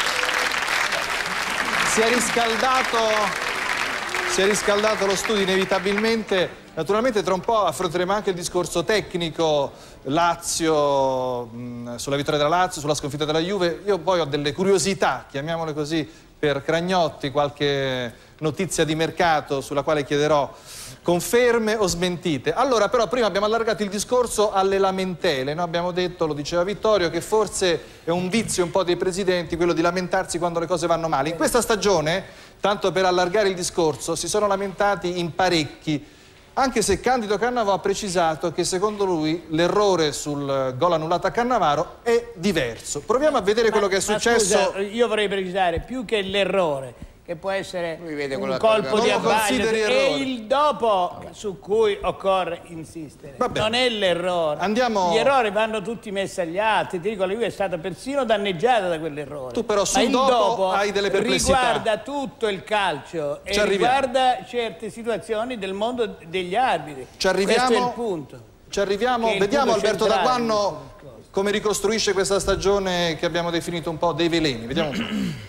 Si è riscaldato, si è riscaldato lo studio inevitabilmente, naturalmente tra un po' affronteremo anche il discorso tecnico, Lazio, mh, sulla vittoria della Lazio, sulla sconfitta della Juve. Io poi ho delle curiosità, chiamiamole così, per Cragnotti, qualche notizia di mercato sulla quale chiederò conferme o smentite. Allora però prima abbiamo allargato il discorso alle lamentele, no? Abbiamo detto, lo diceva Vittorio, che forse è un vizio un po' dei presidenti quello di lamentarsi quando le cose vanno male. In questa stagione, tanto per allargare il discorso, si sono lamentati in parecchi, anche se Candido Cannavò ha precisato che secondo lui l'errore sul gol annullato a Cannavaro è diverso. Proviamo a vedere ma, quello che è successo. Scusa, io vorrei precisare, più che l'errore, che può essere un colpo di abbaglio, e il dopo su cui occorre insistere. Vabbè. Non è l'errore. Andiamo... Gli errori vanno tutti messi agli atti. Ti dico, la Juve è stata persino danneggiata da quell'errore. Tu però sul dopo, dopo hai delle perplessità. Riguarda tutto il calcio e riguarda certe situazioni del mondo degli arbitri. Ci arriviamo, questo è il punto. Ci arriviamo, vediamo Alberto D'Aguanno come ricostruisce questa stagione che abbiamo definito un po' dei veleni. Vediamo un po'.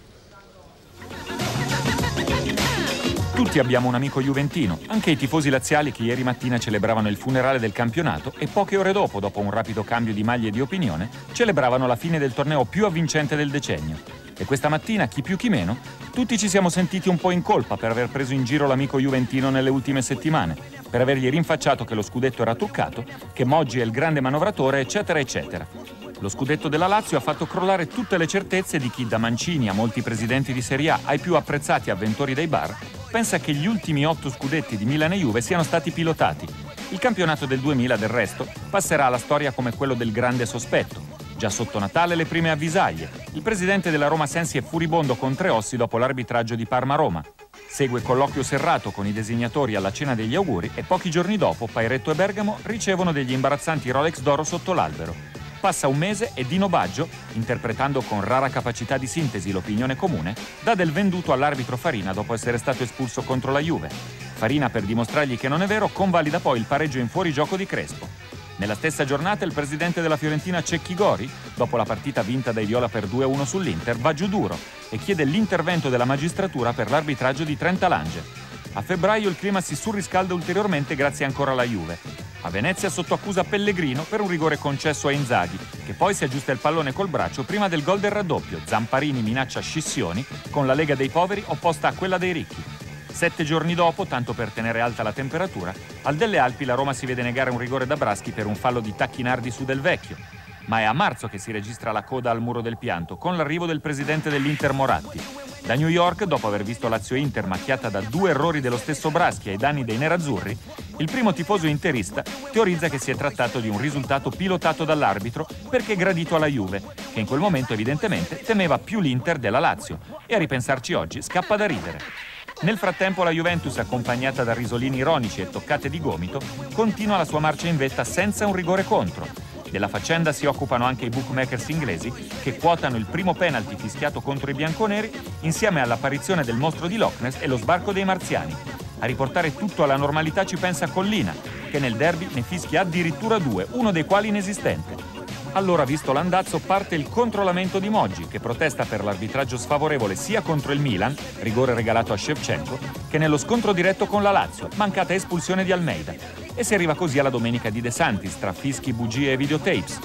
Tutti abbiamo un amico juventino, anche i tifosi laziali che ieri mattina celebravano il funerale del campionato e poche ore dopo, dopo un rapido cambio di maglie e di opinione, celebravano la fine del torneo più avvincente del decennio. E questa mattina, chi più chi meno, tutti ci siamo sentiti un po' in colpa per aver preso in giro l'amico juventino nelle ultime settimane, per avergli rinfacciato che lo scudetto era truccato, che Moggi è il grande manovratore, eccetera, eccetera. Lo scudetto della Lazio ha fatto crollare tutte le certezze di chi, da Mancini a molti presidenti di Serie A ai più apprezzati avventori dei bar, pensa che gli ultimi otto scudetti di Milan e Juve siano stati pilotati. Il campionato del duemila, del resto, passerà alla storia come quello del grande sospetto. Già sotto Natale le prime avvisaglie. Il presidente della Roma Sensi è furibondo con Treossi dopo l'arbitraggio di Parma-Roma. Segue colloquio serrato con i designatori alla cena degli auguri e pochi giorni dopo Pairetto e Bergamo ricevono degli imbarazzanti Rolex d'oro sotto l'albero. Passa un mese e Dino Baggio, interpretando con rara capacità di sintesi l'opinione comune, dà del venduto all'arbitro Farina dopo essere stato espulso contro la Juve. Farina, per dimostrargli che non è vero, convalida poi il pareggio in fuorigioco di Crespo. Nella stessa giornata il presidente della Fiorentina Cecchi Gori, dopo la partita vinta dai Viola per due a uno sull'Inter, va giù duro e chiede l'intervento della magistratura per l'arbitraggio di Trenta Lange. A febbraio il clima si surriscalda ulteriormente grazie ancora alla Juve. A Venezia sotto accusa Pellegrino per un rigore concesso a Inzaghi, che poi si aggiusta il pallone col braccio prima del gol del raddoppio. Zamparini minaccia scissioni con la Lega dei Poveri opposta a quella dei ricchi. Sette giorni dopo, tanto per tenere alta la temperatura, al Delle Alpi la Roma si vede negare un rigore da Braschi per un fallo di Tacchinardi su Del Vecchio. Ma è a marzo che si registra la coda al muro del pianto, con l'arrivo del presidente dell'Inter Moratti. Da New York, dopo aver visto Lazio-Inter macchiata da due errori dello stesso Braschi ai danni dei nerazzurri, il primo tifoso interista teorizza che si è trattato di un risultato pilotato dall'arbitro perché gradito alla Juve, che in quel momento evidentemente temeva più l'Inter della Lazio, e a ripensarci oggi scappa da ridere. Nel frattempo la Juventus, accompagnata da risolini ironici e toccate di gomito, continua la sua marcia in vetta senza un rigore contro. Della faccenda si occupano anche i bookmakers inglesi, che quotano il primo penalty fischiato contro i bianconeri insieme all'apparizione del mostro di Loch Ness e lo sbarco dei marziani. A riportare tutto alla normalità ci pensa Collina, che nel derby ne fischia addirittura due, uno dei quali inesistente. Allora, visto l'andazzo, parte il controllamento di Moggi, che protesta per l'arbitraggio sfavorevole sia contro il Milan, rigore regalato a Shevchenko, che nello scontro diretto con la Lazio, mancata espulsione di Almeida. E si arriva così alla domenica di De Santis, tra fischi, bugie e videotapes.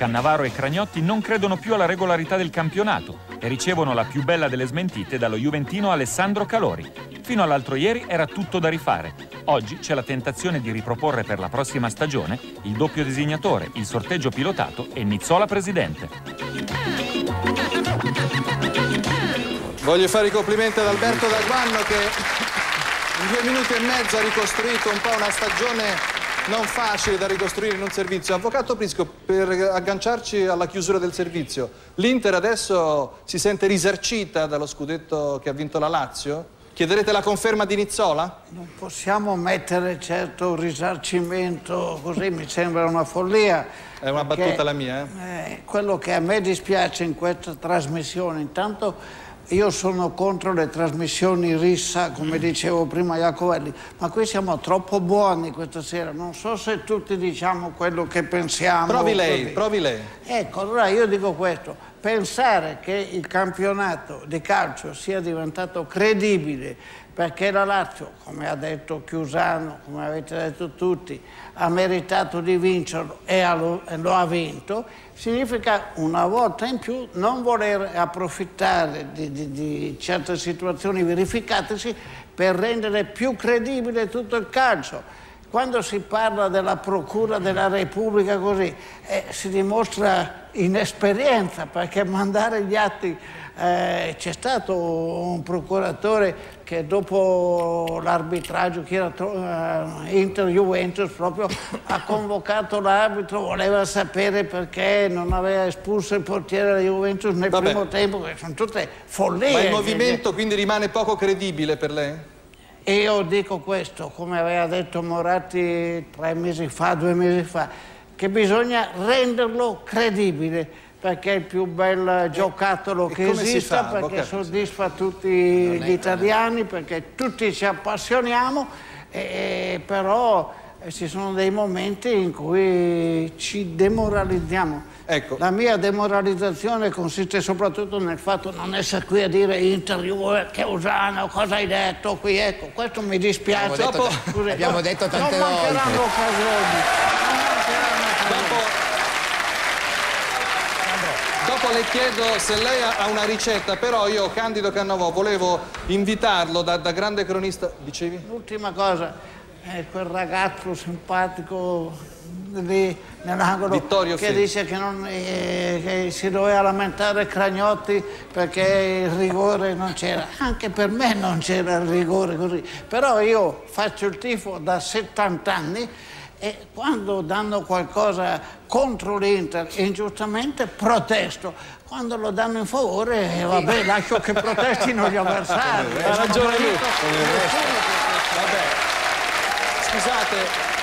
Cannavaro e Cragnotti non credono più alla regolarità del campionato e ricevono la più bella delle smentite dallo juventino Alessandro Calori. Fino all'altro ieri era tutto da rifare. Oggi c'è la tentazione di riproporre per la prossima stagione il doppio designatore, il sorteggio pilotato e Nizzola presidente. Voglio fare i complimenti ad Alberto D'Aguanno che in due minuti e mezzo ha ricostruito un po' una stagione non facile da ricostruire in un servizio. Avvocato Prisco, per agganciarci alla chiusura del servizio, l'Inter adesso si sente risarcita dallo scudetto che ha vinto la Lazio? Chiederete la conferma di Nizzola? Non possiamo mettere certo un risarcimento così, mi sembra una follia. È una perché, battuta la mia, eh? eh? Quello che a me dispiace in questa trasmissione, intanto io sono contro le trasmissioni rissa, come dicevo prima Iacovelli, ma qui siamo troppo buoni questa sera, non so se tutti diciamo quello che pensiamo. Provi lei, provi lei. Ecco, allora io dico questo, pensare che il campionato di calcio sia diventato credibile perché la Lazio, come ha detto Chiusano, come avete detto tutti, ha meritato di vincerlo e lo ha vinto, significa una volta in più non voler approfittare di, di, di certe situazioni verificatesi per rendere più credibile tutto il calcio. Quando si parla della Procura della Repubblica così, eh, si dimostra inesperienza, perché mandare gli atti... Eh, c'è stato un procuratore che dopo l'arbitraggio che era eh, Inter-Juventus proprio ha convocato l'arbitro, voleva sapere perché non aveva espulso il portiere della Juventus nel Vabbè. primo tempo, che sono tutte follie. Ma il movimento quindi rimane poco credibile per lei? E io dico questo, come aveva detto Moratti tre mesi fa, due mesi fa, che bisogna renderlo credibile, perché è il più bel giocattolo e che esista, perché soddisfa tutti gli italiani, perché tutti ci appassioniamo, e, però eh, ci sono dei momenti in cui ci demoralizziamo. Ecco. La mia demoralizzazione consiste soprattutto nel fatto di non essere qui a dire interview, che Usano, cosa hai detto qui, ecco, questo mi dispiace. Abbiamo detto, Dopo, abbiamo detto tante non volte. mancheranno occasioni. Non mancheranno occasioni. Dopo... Dopo le chiedo se lei ha una ricetta, però io, Candido Cannavò, volevo invitarlo da, da grande cronista. Dicevi? L'ultima cosa, è quel ragazzo simpatico lì nell'angolo Vittorio che Fede. dice che, non, eh, che si doveva lamentare Cragnotti perché il rigore non c'era. Anche per me non c'era il rigore così, però io faccio il tifo da settanta anni e quando danno qualcosa contro l'Inter ingiustamente protesto, quando lo danno in favore eh, vabbè, lascio che protestino gli avversari. Ha ragione lui. Vabbè. Scusate,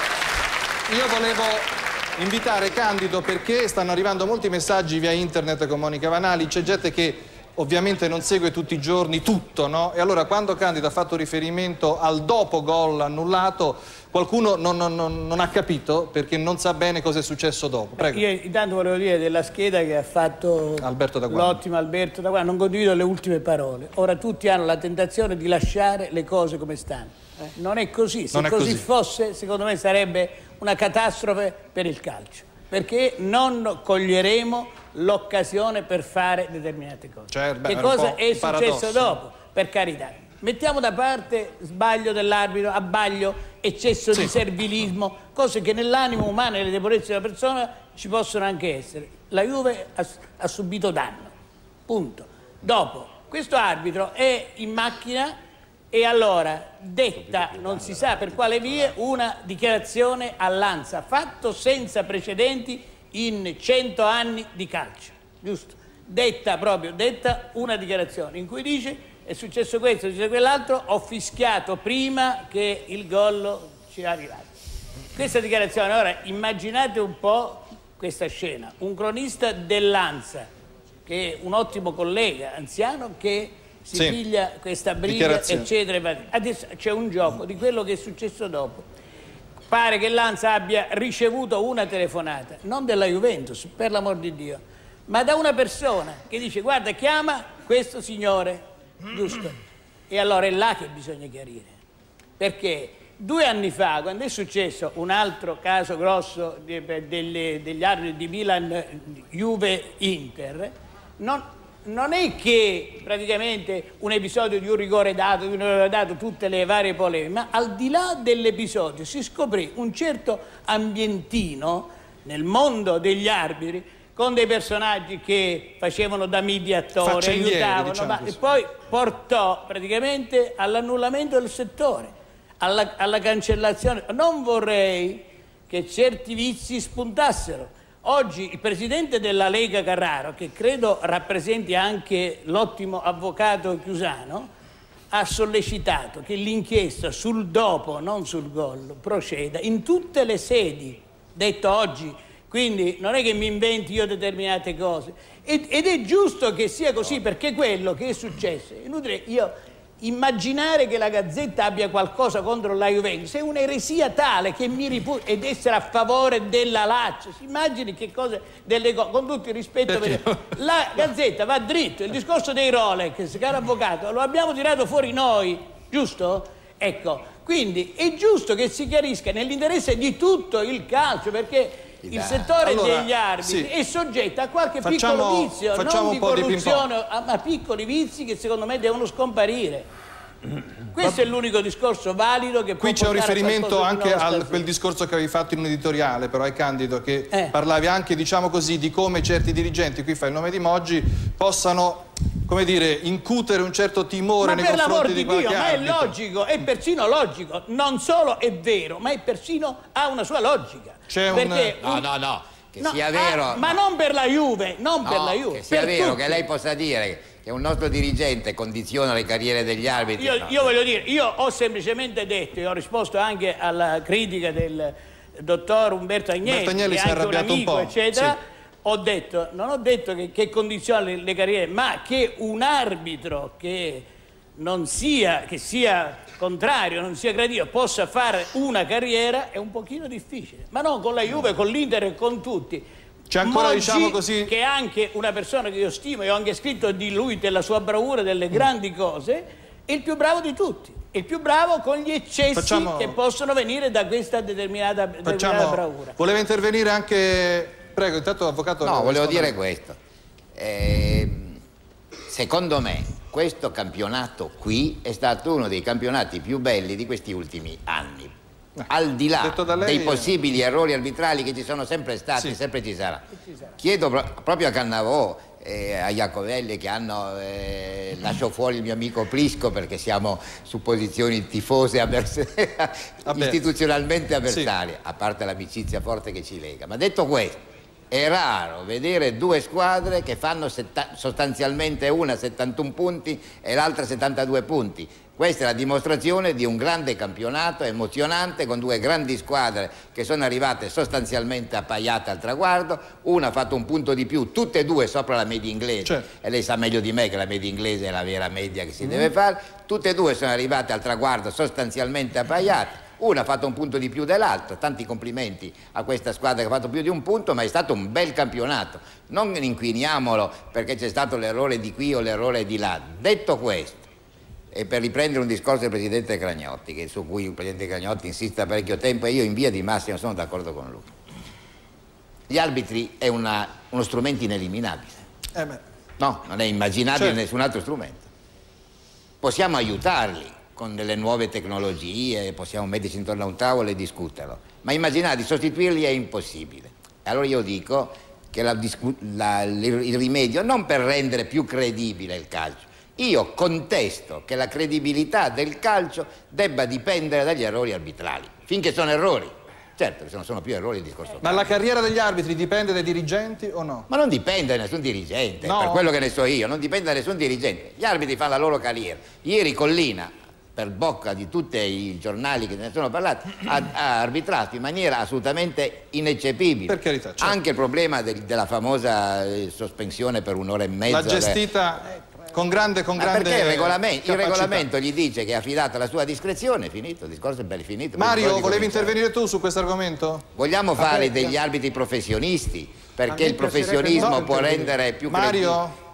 io volevo invitare Candido perché stanno arrivando molti messaggi via internet con Monica Vanali, c'è gente che ovviamente non segue tutti i giorni tutto, no? E allora quando Candido ha fatto riferimento al dopo gol annullato, qualcuno non, non, non, non ha capito perché non sa bene cosa è successo dopo. Prego. Io intanto volevo dire della scheda che ha fatto l'ottimo Alberto D'Aguanno, non condivido le ultime parole. Ora tutti hanno la tentazione di lasciare le cose come stanno. Eh? Non è così, se non è così così fosse secondo me sarebbe una catastrofe per il calcio, perché non coglieremo l'occasione per fare determinate cose. Certo, che beh, cosa è successo paradosso. dopo? Per carità. Mettiamo da parte sbaglio dell'arbitro, abbaglio, eccesso sì. di servilismo, cose che nell'animo umano e nelle debolezze della persona ci possono anche essere. La Juve ha, ha subito danno, punto. Dopo, questo arbitro è in macchina e allora detta, non si sa per quale vie, una dichiarazione all'Ansa, fatto senza precedenti in cento anni di calcio, giusto? Detta proprio, detta una dichiarazione in cui dice è successo questo, è successo quell'altro, ho fischiato prima che il gol ci è arrivato. Questa dichiarazione, ora immaginate un po' questa scena, un cronista dell'Ansa, che è un ottimo collega anziano che si sì. piglia questa briga, eccetera. Adesso c'è un gioco di quello che è successo dopo. Pare che l'Ansa abbia ricevuto una telefonata, non della Juventus, per l'amor di Dio, ma da una persona che dice guarda chiama questo signore, giusto? E allora è là che bisogna chiarire, perché due anni fa, quando è successo un altro caso grosso di, delle, degli arbitri di Milan, Juve, Inter, non, non è che praticamente un episodio di un rigore dato, di un rigore dato, tutte le varie polemiche, ma al di là dell'episodio si scoprì un certo ambientino nel mondo degli arbitri, con dei personaggi che facevano da mediatori, aiutavano, diciamo, ma, e poi portò praticamente all'annullamento del settore, alla, alla cancellazione. Non vorrei che certi vizi spuntassero. Oggi il presidente della Lega Carraro, che credo rappresenti anche l'ottimo avvocato Chiusano, ha sollecitato che l'inchiesta sul dopo, non sul gol, proceda in tutte le sedi, detto oggi. Quindi non è che mi inventi io determinate cose. Ed, ed è giusto che sia così, perché quello che è successo, è inutile io immaginare che la Gazzetta abbia qualcosa contro la Juventus, è un'eresia tale che mi ripugna, ed essere a favore della Lazio. Si immagini che cose, delle cose, con tutto il rispetto per la Gazzetta va dritto. Il discorso dei Rolex, caro avvocato, lo abbiamo tirato fuori noi, giusto? Ecco, quindi è giusto che si chiarisca nell'interesse di tutto il calcio, perché il settore allora, degli arbitri sì. è soggetto a qualche facciamo, piccolo vizio, facciamo non un di po' corruzione, di ma piccoli vizi che secondo me devono scomparire. Questo è l'unico discorso valido che può Qui c'è un riferimento anche a quel di... discorso che avevi fatto in un editoriale, però è Candido, che eh. parlavi anche, diciamo così, di come certi dirigenti, qui fa il nome di Moggi, possano, come dire, incutere un certo timore ma nei confronti di qualche Dio, arbitro. Ma è logico, è persino logico, non solo è vero, ma è persino ha una sua logica. C'è un... No, no, no, che no, sia vero... Ah, ma non per la Juve, non no, per la Juve. Che sia per vero, tutti. che lei possa dire che un nostro dirigente condiziona le carriere degli arbitri. Io, no. io voglio dire, io ho semplicemente detto, e ho risposto anche alla critica del dottor Umberto Agnelli, Umberto Agnelli che si è è anche un arrabbiato amico, un po', eccetera, sì. ho detto, non ho detto che, che condiziona le, le carriere, ma che un arbitro che non sia, che sia contrario, non sia gradito, possa fare una carriera è un pochino difficile, ma non con la Juve, con l'Inter e con tutti. C'è ancora, Moggi, diciamo così, che è anche una persona che io stimo e ho anche scritto di lui, della sua bravura, delle grandi cose, è il più bravo di tutti, è il più bravo con gli eccessi Facciamo... che possono venire da questa determinata, determinata Facciamo... bravura. Voleva intervenire anche... Prego, intanto avvocato... No, volevo dire questo. Eh, secondo me questo campionato qui è stato uno dei campionati più belli di questi ultimi anni. Al di là lei, dei possibili errori arbitrali che ci sono sempre stati, sì. sempre ci sarà. ci sarà. Chiedo pro proprio a Cannavò e a Iacovelli, che hanno eh, lascio fuori il mio amico Plisco perché siamo su posizioni tifose avversarie, istituzionalmente avversarie, sì. a parte l'amicizia forte che ci lega. Ma detto questo, è raro vedere due squadre che fanno sostanzialmente una settantuno punti e l'altra settantadue punti. Questa è la dimostrazione di un grande campionato emozionante con due grandi squadre che sono arrivate sostanzialmente appaiate al traguardo. Una ha fatto un punto di più, tutte e due sopra la media inglese, certo. e lei sa meglio di me che la media inglese è la vera media che si mm. deve fare. Tutte e due sono arrivate al traguardo sostanzialmente appaiate. Una ha fatto un punto di più dell'altra. Tanti complimenti a questa squadra che ha fatto più di un punto, ma è stato un bel campionato. Non inquiniamolo perché c'è stato l'errore di qui o l'errore di là. Detto questo, e per riprendere un discorso del Presidente Cragnotti, che su cui il Presidente Cragnotti insiste da parecchio tempo e io in via di massima sono d'accordo con lui. Gli arbitri è una, uno strumento ineliminabile. Eh beh. No, non è immaginabile certo. nessun altro strumento. Possiamo aiutarli con delle nuove tecnologie, possiamo metterci intorno a un tavolo e discuterlo, ma immaginare di sostituirli è impossibile. Allora io dico che la, la, il rimedio, non per rendere più credibile il calcio, io contesto che la credibilità del calcio debba dipendere dagli errori arbitrali, finché sono errori. Certo, se non sono più errori il discorso. Ma la carriera degli arbitri dipende dai dirigenti o no? Ma non dipende da nessun dirigente, no. per quello che ne so io, non dipende da nessun dirigente. Gli arbitri fanno la loro carriera. Ieri Collina, per bocca di tutti i giornali che ne sono parlati, ha, ha arbitrato in maniera assolutamente ineccepibile. Per carità, certo. Anche il problema del, della famosa eh, sospensione per un'ora e mezza. L'ha gestita... Eh, Con grande, con Ma grande perché il regolamento, il capacità. regolamento gli dice che è affidata alla sua discrezione, è finito, il discorso è bello finito. Mario, volevi intervenire tu su questo argomento? Vogliamo fare degli arbitri professionisti, perché il professionismo può rendere più Mario? credibile.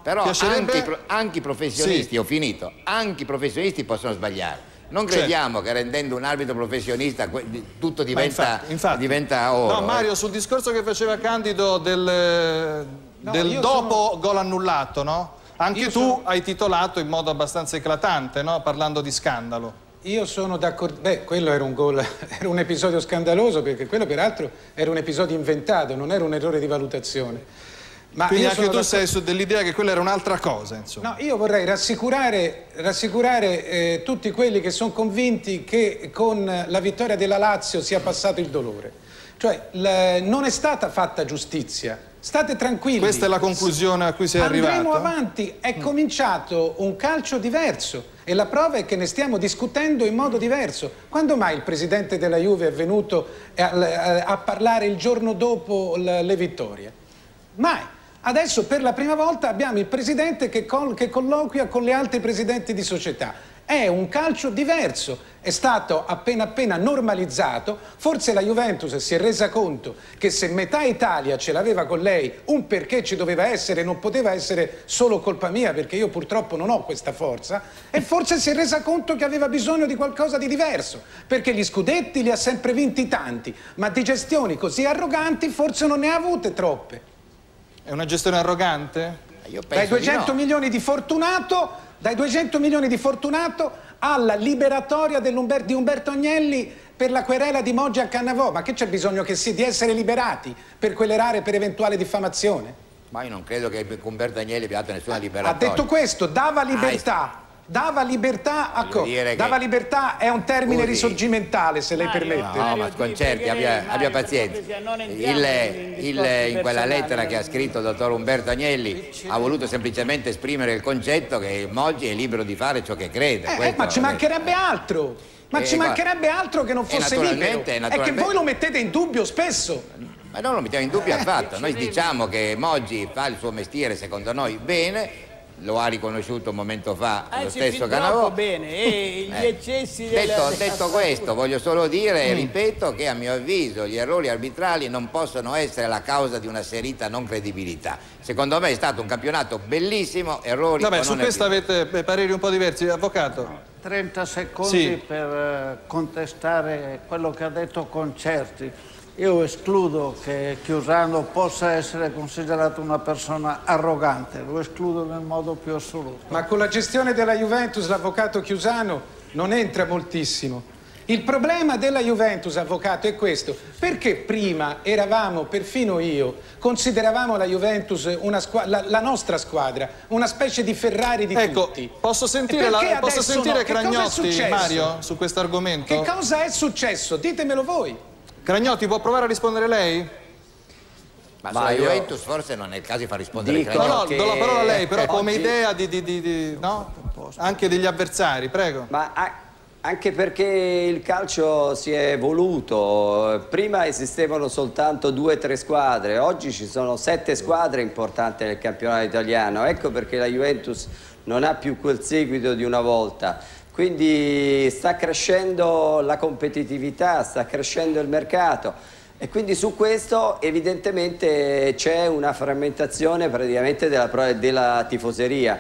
Però Piacerebbe... anche, anche i professionisti, sì. ho finito, anche i professionisti possono sbagliare. Non crediamo certo. che rendendo un arbitro professionista tutto diventa, infatti, infatti. diventa oro. No, Mario, sul discorso che faceva Candido del, no, del dopo sono... gol annullato, no? Anche io tu sono... hai titolato in modo abbastanza eclatante, no? Parlando di scandalo. Io sono d'accordo, beh, quello era un gol, era un episodio scandaloso, perché quello peraltro era un episodio inventato, non era un errore di valutazione. Ma quindi anche tu sei su dell'idea che quella era un'altra cosa, insomma. No, io vorrei rassicurare, rassicurare eh, tutti quelli che sono convinti che con la vittoria della Lazio sia passato il dolore. Cioè, la, non è stata fatta giustizia. State tranquilli. Questa è la conclusione a cui sei Andremo arrivato? Andremo avanti. È mm. cominciato un calcio diverso e la prova è che ne stiamo discutendo in modo diverso. Quando mai il presidente della Juve è venuto a, a, a parlare il giorno dopo le, le vittorie? Mai. Adesso per la prima volta abbiamo il presidente che, col, che colloquia con gli altri presidenti di società. È un calcio diverso, è stato appena appena normalizzato. Forse la Juventus si è resa conto che se metà Italia ce l'aveva con lei, un perché ci doveva essere, non poteva essere solo colpa mia, perché io purtroppo non ho questa forza, e forse si è resa conto che aveva bisogno di qualcosa di diverso, perché gli scudetti li ha sempre vinti tanti, ma di gestioni così arroganti forse non ne ha avute troppe. È una gestione arrogante? Io penso dai duecento di no. milioni di Fortunato, dai duecento milioni di Fortunato alla liberatoria di Umberto Agnelli per la querela di Moggi a Cannavò. Ma che c'è bisogno che sia di essere liberati per querelare per eventuale diffamazione? Ma io non credo che Umberto Agnelli abbia dato nessuna liberatoria. Ha detto questo, dava libertà. Dava libertà a co dava libertà è un termine Scusi. risorgimentale, se lei Mario, permette. No, ma sconcerti, abbia, abbia pazienza. Il, il, in quella lettera che ha scritto il dottor Umberto Agnelli ha voluto semplicemente esprimere il concetto che Moggi è libero di fare ciò che crede. Eh, ma ci mancherebbe altro. Ma eh, ci mancherebbe altro che non fosse libero. Naturalmente... È che voi lo mettete in dubbio spesso. Ma non lo mettiamo in dubbio affatto. Noi diciamo che Moggi fa il suo mestiere, secondo noi, bene. Lo ha riconosciuto un momento fa ah, lo stesso Cannavò. bene, e gli eccessi detto, della... detto questo, voglio solo dire e mm. ripeto che a mio avviso gli errori arbitrali non possono essere la causa di una serita non credibilità. Secondo me è stato un campionato bellissimo, errori Vabbè, o su non questo avete pareri un po' diversi, avvocato. trenta secondi sì. per contestare quello che ha detto Concerti. Io escludo che Chiusano possa essere considerato una persona arrogante, lo escludo nel modo più assoluto. Ma con la gestione della Juventus l'avvocato Chiusano non entra moltissimo. Il problema della Juventus, avvocato, è questo. Perché prima eravamo, perfino io, consideravamo la Juventus una la, la nostra squadra, una specie di Ferrari di ecco, tutti? Posso sentire, la, posso sentire no? Cragnotti, Mario, su questo argomento? Che cosa è successo? Ditemelo voi. Cragnotti, può provare a rispondere lei? Ma sulla io... Juventus forse non è il caso di far rispondere Dico No, no, che... do la parola a lei, però come Oggi... idea di, di, di, di no? Anche degli avversari, prego. Ma anche perché il calcio si è evoluto. Prima esistevano soltanto due o tre squadre, oggi ci sono sette squadre importanti nel campionato italiano. Ecco perché la Juventus non ha più quel seguito di una volta. Quindi sta crescendo la competitività, sta crescendo il mercato e quindi su questo evidentemente c'è una frammentazione praticamente della, della tifoseria.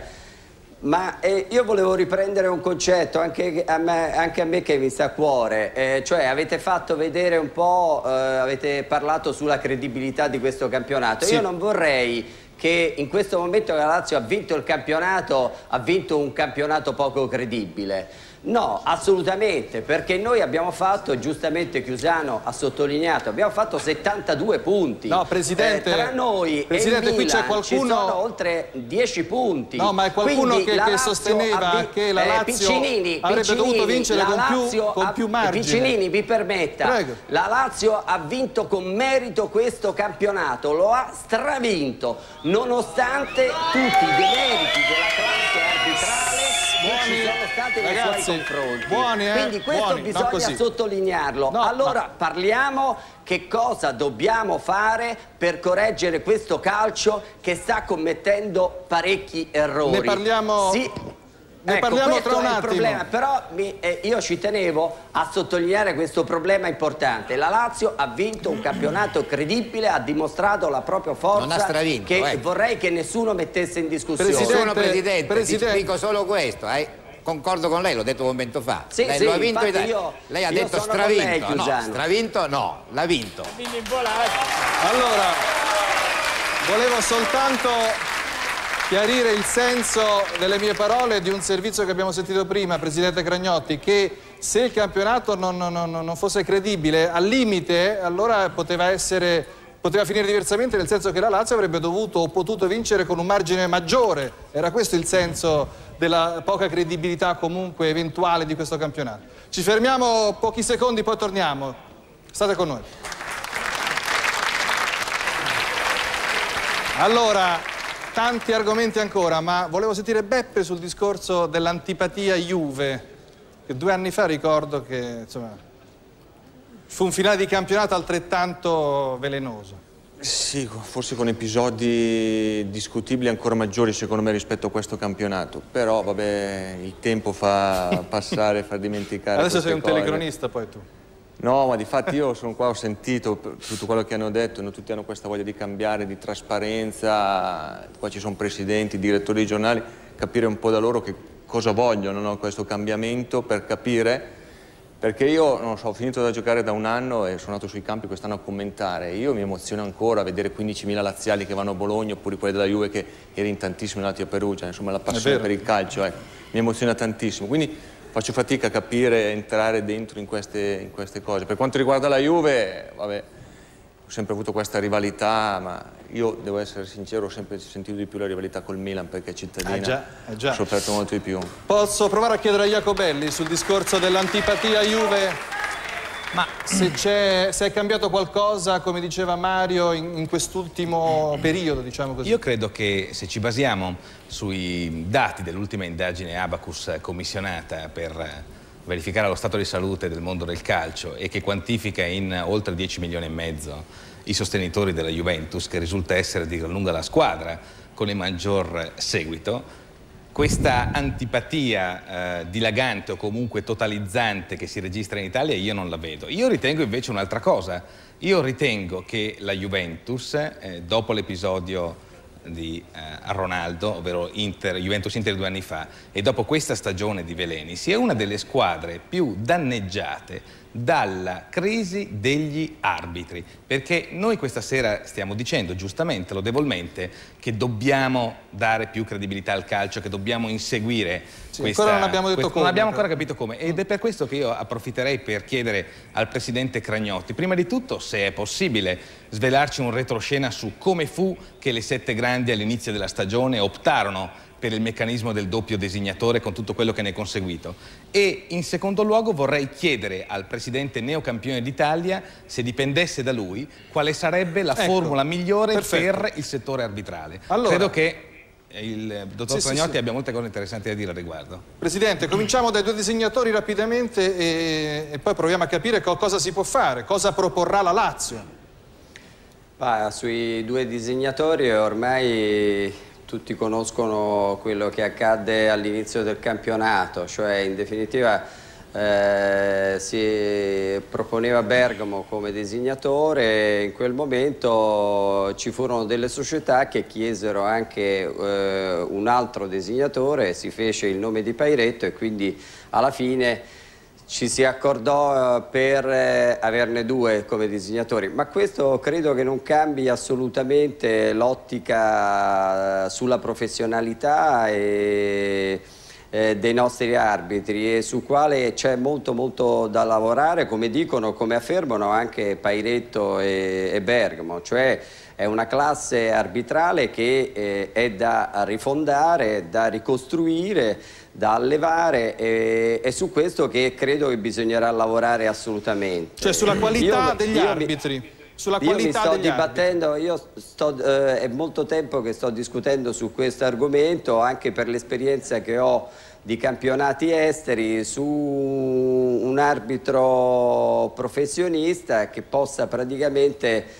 Ma eh, io volevo riprendere un concetto anche a me, anche a me che mi sta a cuore, eh, cioè avete fatto vedere un po', eh, avete parlato sulla credibilità di questo campionato. Sì. Io non vorrei che in questo momento che la Lazio ha vinto il campionato, ha vinto un campionato poco credibile. No, assolutamente, perché noi abbiamo fatto, giustamente Chiusano ha sottolineato, abbiamo fatto settantadue punti. No, Presidente, eh, tra noi Presidente, e il qui c'è Milan qualcuno... ci sono oltre dieci punti. No, ma è qualcuno che, che sosteneva che la Lazio eh, Piccinini, avrebbe Piccinini, dovuto vincere con Lazio più, con ha, più margine. Piccinini, mi permetta, Prego. La Lazio ha vinto con merito questo campionato, lo ha stravinto, nonostante tutti i demeriti della classe arbitrale buoni, che ci sono stati nei ragazzi, suoi confronti. Buoni, eh? Quindi questo buoni, bisogna sottolinearlo. No, allora ma... parliamo che cosa dobbiamo fare per correggere questo calcio che sta commettendo parecchi errori. Ne parliamo... Sì. ne ecco, parliamo tra un è il attimo. Problema. Però mi, eh, io ci tenevo a sottolineare questo problema importante. La Lazio ha vinto un campionato credibile, ha dimostrato la propria forza. Non ha stravinto, che eh. vorrei che nessuno mettesse in discussione. Presidente, Sono Presidente, Presidente. ti dico solo questo, eh. Concordo con lei, l'ho detto un momento fa. Sì, lei sì, lo ha vinto infatti io, lei ha io detto sono con lei, stravinto. No, Giuliano. stravinto no, l'ha vinto. Allora, volevo soltanto chiarire il senso delle mie parole di un servizio che abbiamo sentito prima, Presidente Cragnotti, che se il campionato non, non, non, non fosse credibile, al limite, allora poteva essere, poteva finire diversamente, nel senso che la Lazio avrebbe dovuto o potuto vincere con un margine maggiore. Era questo il senso della poca credibilità comunque eventuale di questo campionato. Ci fermiamo pochi secondi, poi torniamo. State con noi. Allora, tanti argomenti ancora, ma volevo sentire Beppe sul discorso dell'antipatia Juve, che due anni fa ricordo che insomma, fu un finale di campionato altrettanto velenoso. Sì, forse con episodi discutibili ancora maggiori secondo me rispetto a questo campionato, però vabbè, il tempo fa passare, fa dimenticare. Adesso sei un cose. telecronista poi tu. No, ma di fatti io sono qua, ho sentito tutto quello che hanno detto, no, tutti hanno questa voglia di cambiare, di trasparenza, qua ci sono presidenti, direttori di giornali, capire un po' da loro che cosa vogliono, no, questo cambiamento per capire, perché io non so, ho finito da giocare da un anno e sono andato sui campi quest'anno a commentare, io mi emoziono ancora a vedere quindicimila laziali che vanno a Bologna oppure quelli della Juve che eri in tantissimi andati a Perugia, insomma la passione per il calcio, ecco, mi emoziona tantissimo, quindi faccio fatica a capire, entrare dentro in queste, in queste cose. Per quanto riguarda la Juve, vabbè, ho sempre avuto questa rivalità, ma io devo essere sincero, ho sempre sentito di più la rivalità col Milan perché è cittadina, eh già, eh già. ho sofferto molto di più. Posso provare a chiedere a Jacobelli sul discorso dell'antipatia Juve? Ma se, c'è, se è cambiato qualcosa, come diceva Mario, in, in quest'ultimo periodo, diciamo così? Io credo che se ci basiamo sui dati dell'ultima indagine Abacus commissionata per verificare lo stato di salute del mondo del calcio e che quantifica in oltre dieci milioni e mezzo i sostenitori della Juventus, che risulta essere di gran lunga la squadra con il maggior seguito, questa antipatia eh, dilagante o comunque totalizzante che si registra in Italia io non la vedo. Io ritengo invece un'altra cosa. Io ritengo che la Juventus, eh, dopo l'episodio di eh, Ronaldo, ovvero Inter, Juventus-Inter due anni fa, e dopo questa stagione di veleni, sia una delle squadre più danneggiate dalla crisi degli arbitri, perché noi questa sera stiamo dicendo giustamente, lodevolmente, che dobbiamo dare più credibilità al calcio, che dobbiamo inseguire sì, questa... ancora non abbiamo detto questa, come. Non abbiamo ancora capito come, ed è per questo che io approfitterei per chiedere al Presidente Cragnotti, prima di tutto, se è possibile svelarci un retroscena su come fu che le sette grandi all'inizio della stagione optarono per il meccanismo del doppio designatore con tutto quello che ne è conseguito. E in secondo luogo vorrei chiedere al Presidente neocampione d'Italia, se dipendesse da lui, quale sarebbe la ecco, formula migliore perfetto. per il settore arbitrale. Allora, credo che il dottor sì, Cragnotti sì, sì. abbia molte cose interessanti da dire al riguardo. Presidente, cominciamo dai due designatori rapidamente e, e poi proviamo a capire co cosa si può fare, cosa proporrà la Lazio. Ah, sui due disegnatori ormai tutti conoscono quello che accadde all'inizio del campionato, cioè in definitiva eh, si proponeva Bergamo come designatore e in quel momento ci furono delle società che chiesero anche eh, un altro designatore, si fece il nome di Pairetto e quindi alla fine ci si accordò per eh, averne due come disegnatori, ma questo credo che non cambi assolutamente l'ottica sulla professionalità e, eh, dei nostri arbitri e su quale c'è molto molto da lavorare, come dicono, come affermano anche Pairetto e, e Bergamo, cioè è una classe arbitrale che eh, è da rifondare, da ricostruire, da allevare e, e su questo che credo che bisognerà lavorare assolutamente. Cioè sulla qualità io, degli io arbitri. Mi, sulla io qualità mi sto degli dibattendo, arbitri. io sto, eh, è molto tempo che sto discutendo su questo argomento, anche per l'esperienza che ho di campionati esteri, su un arbitro professionista che possa praticamente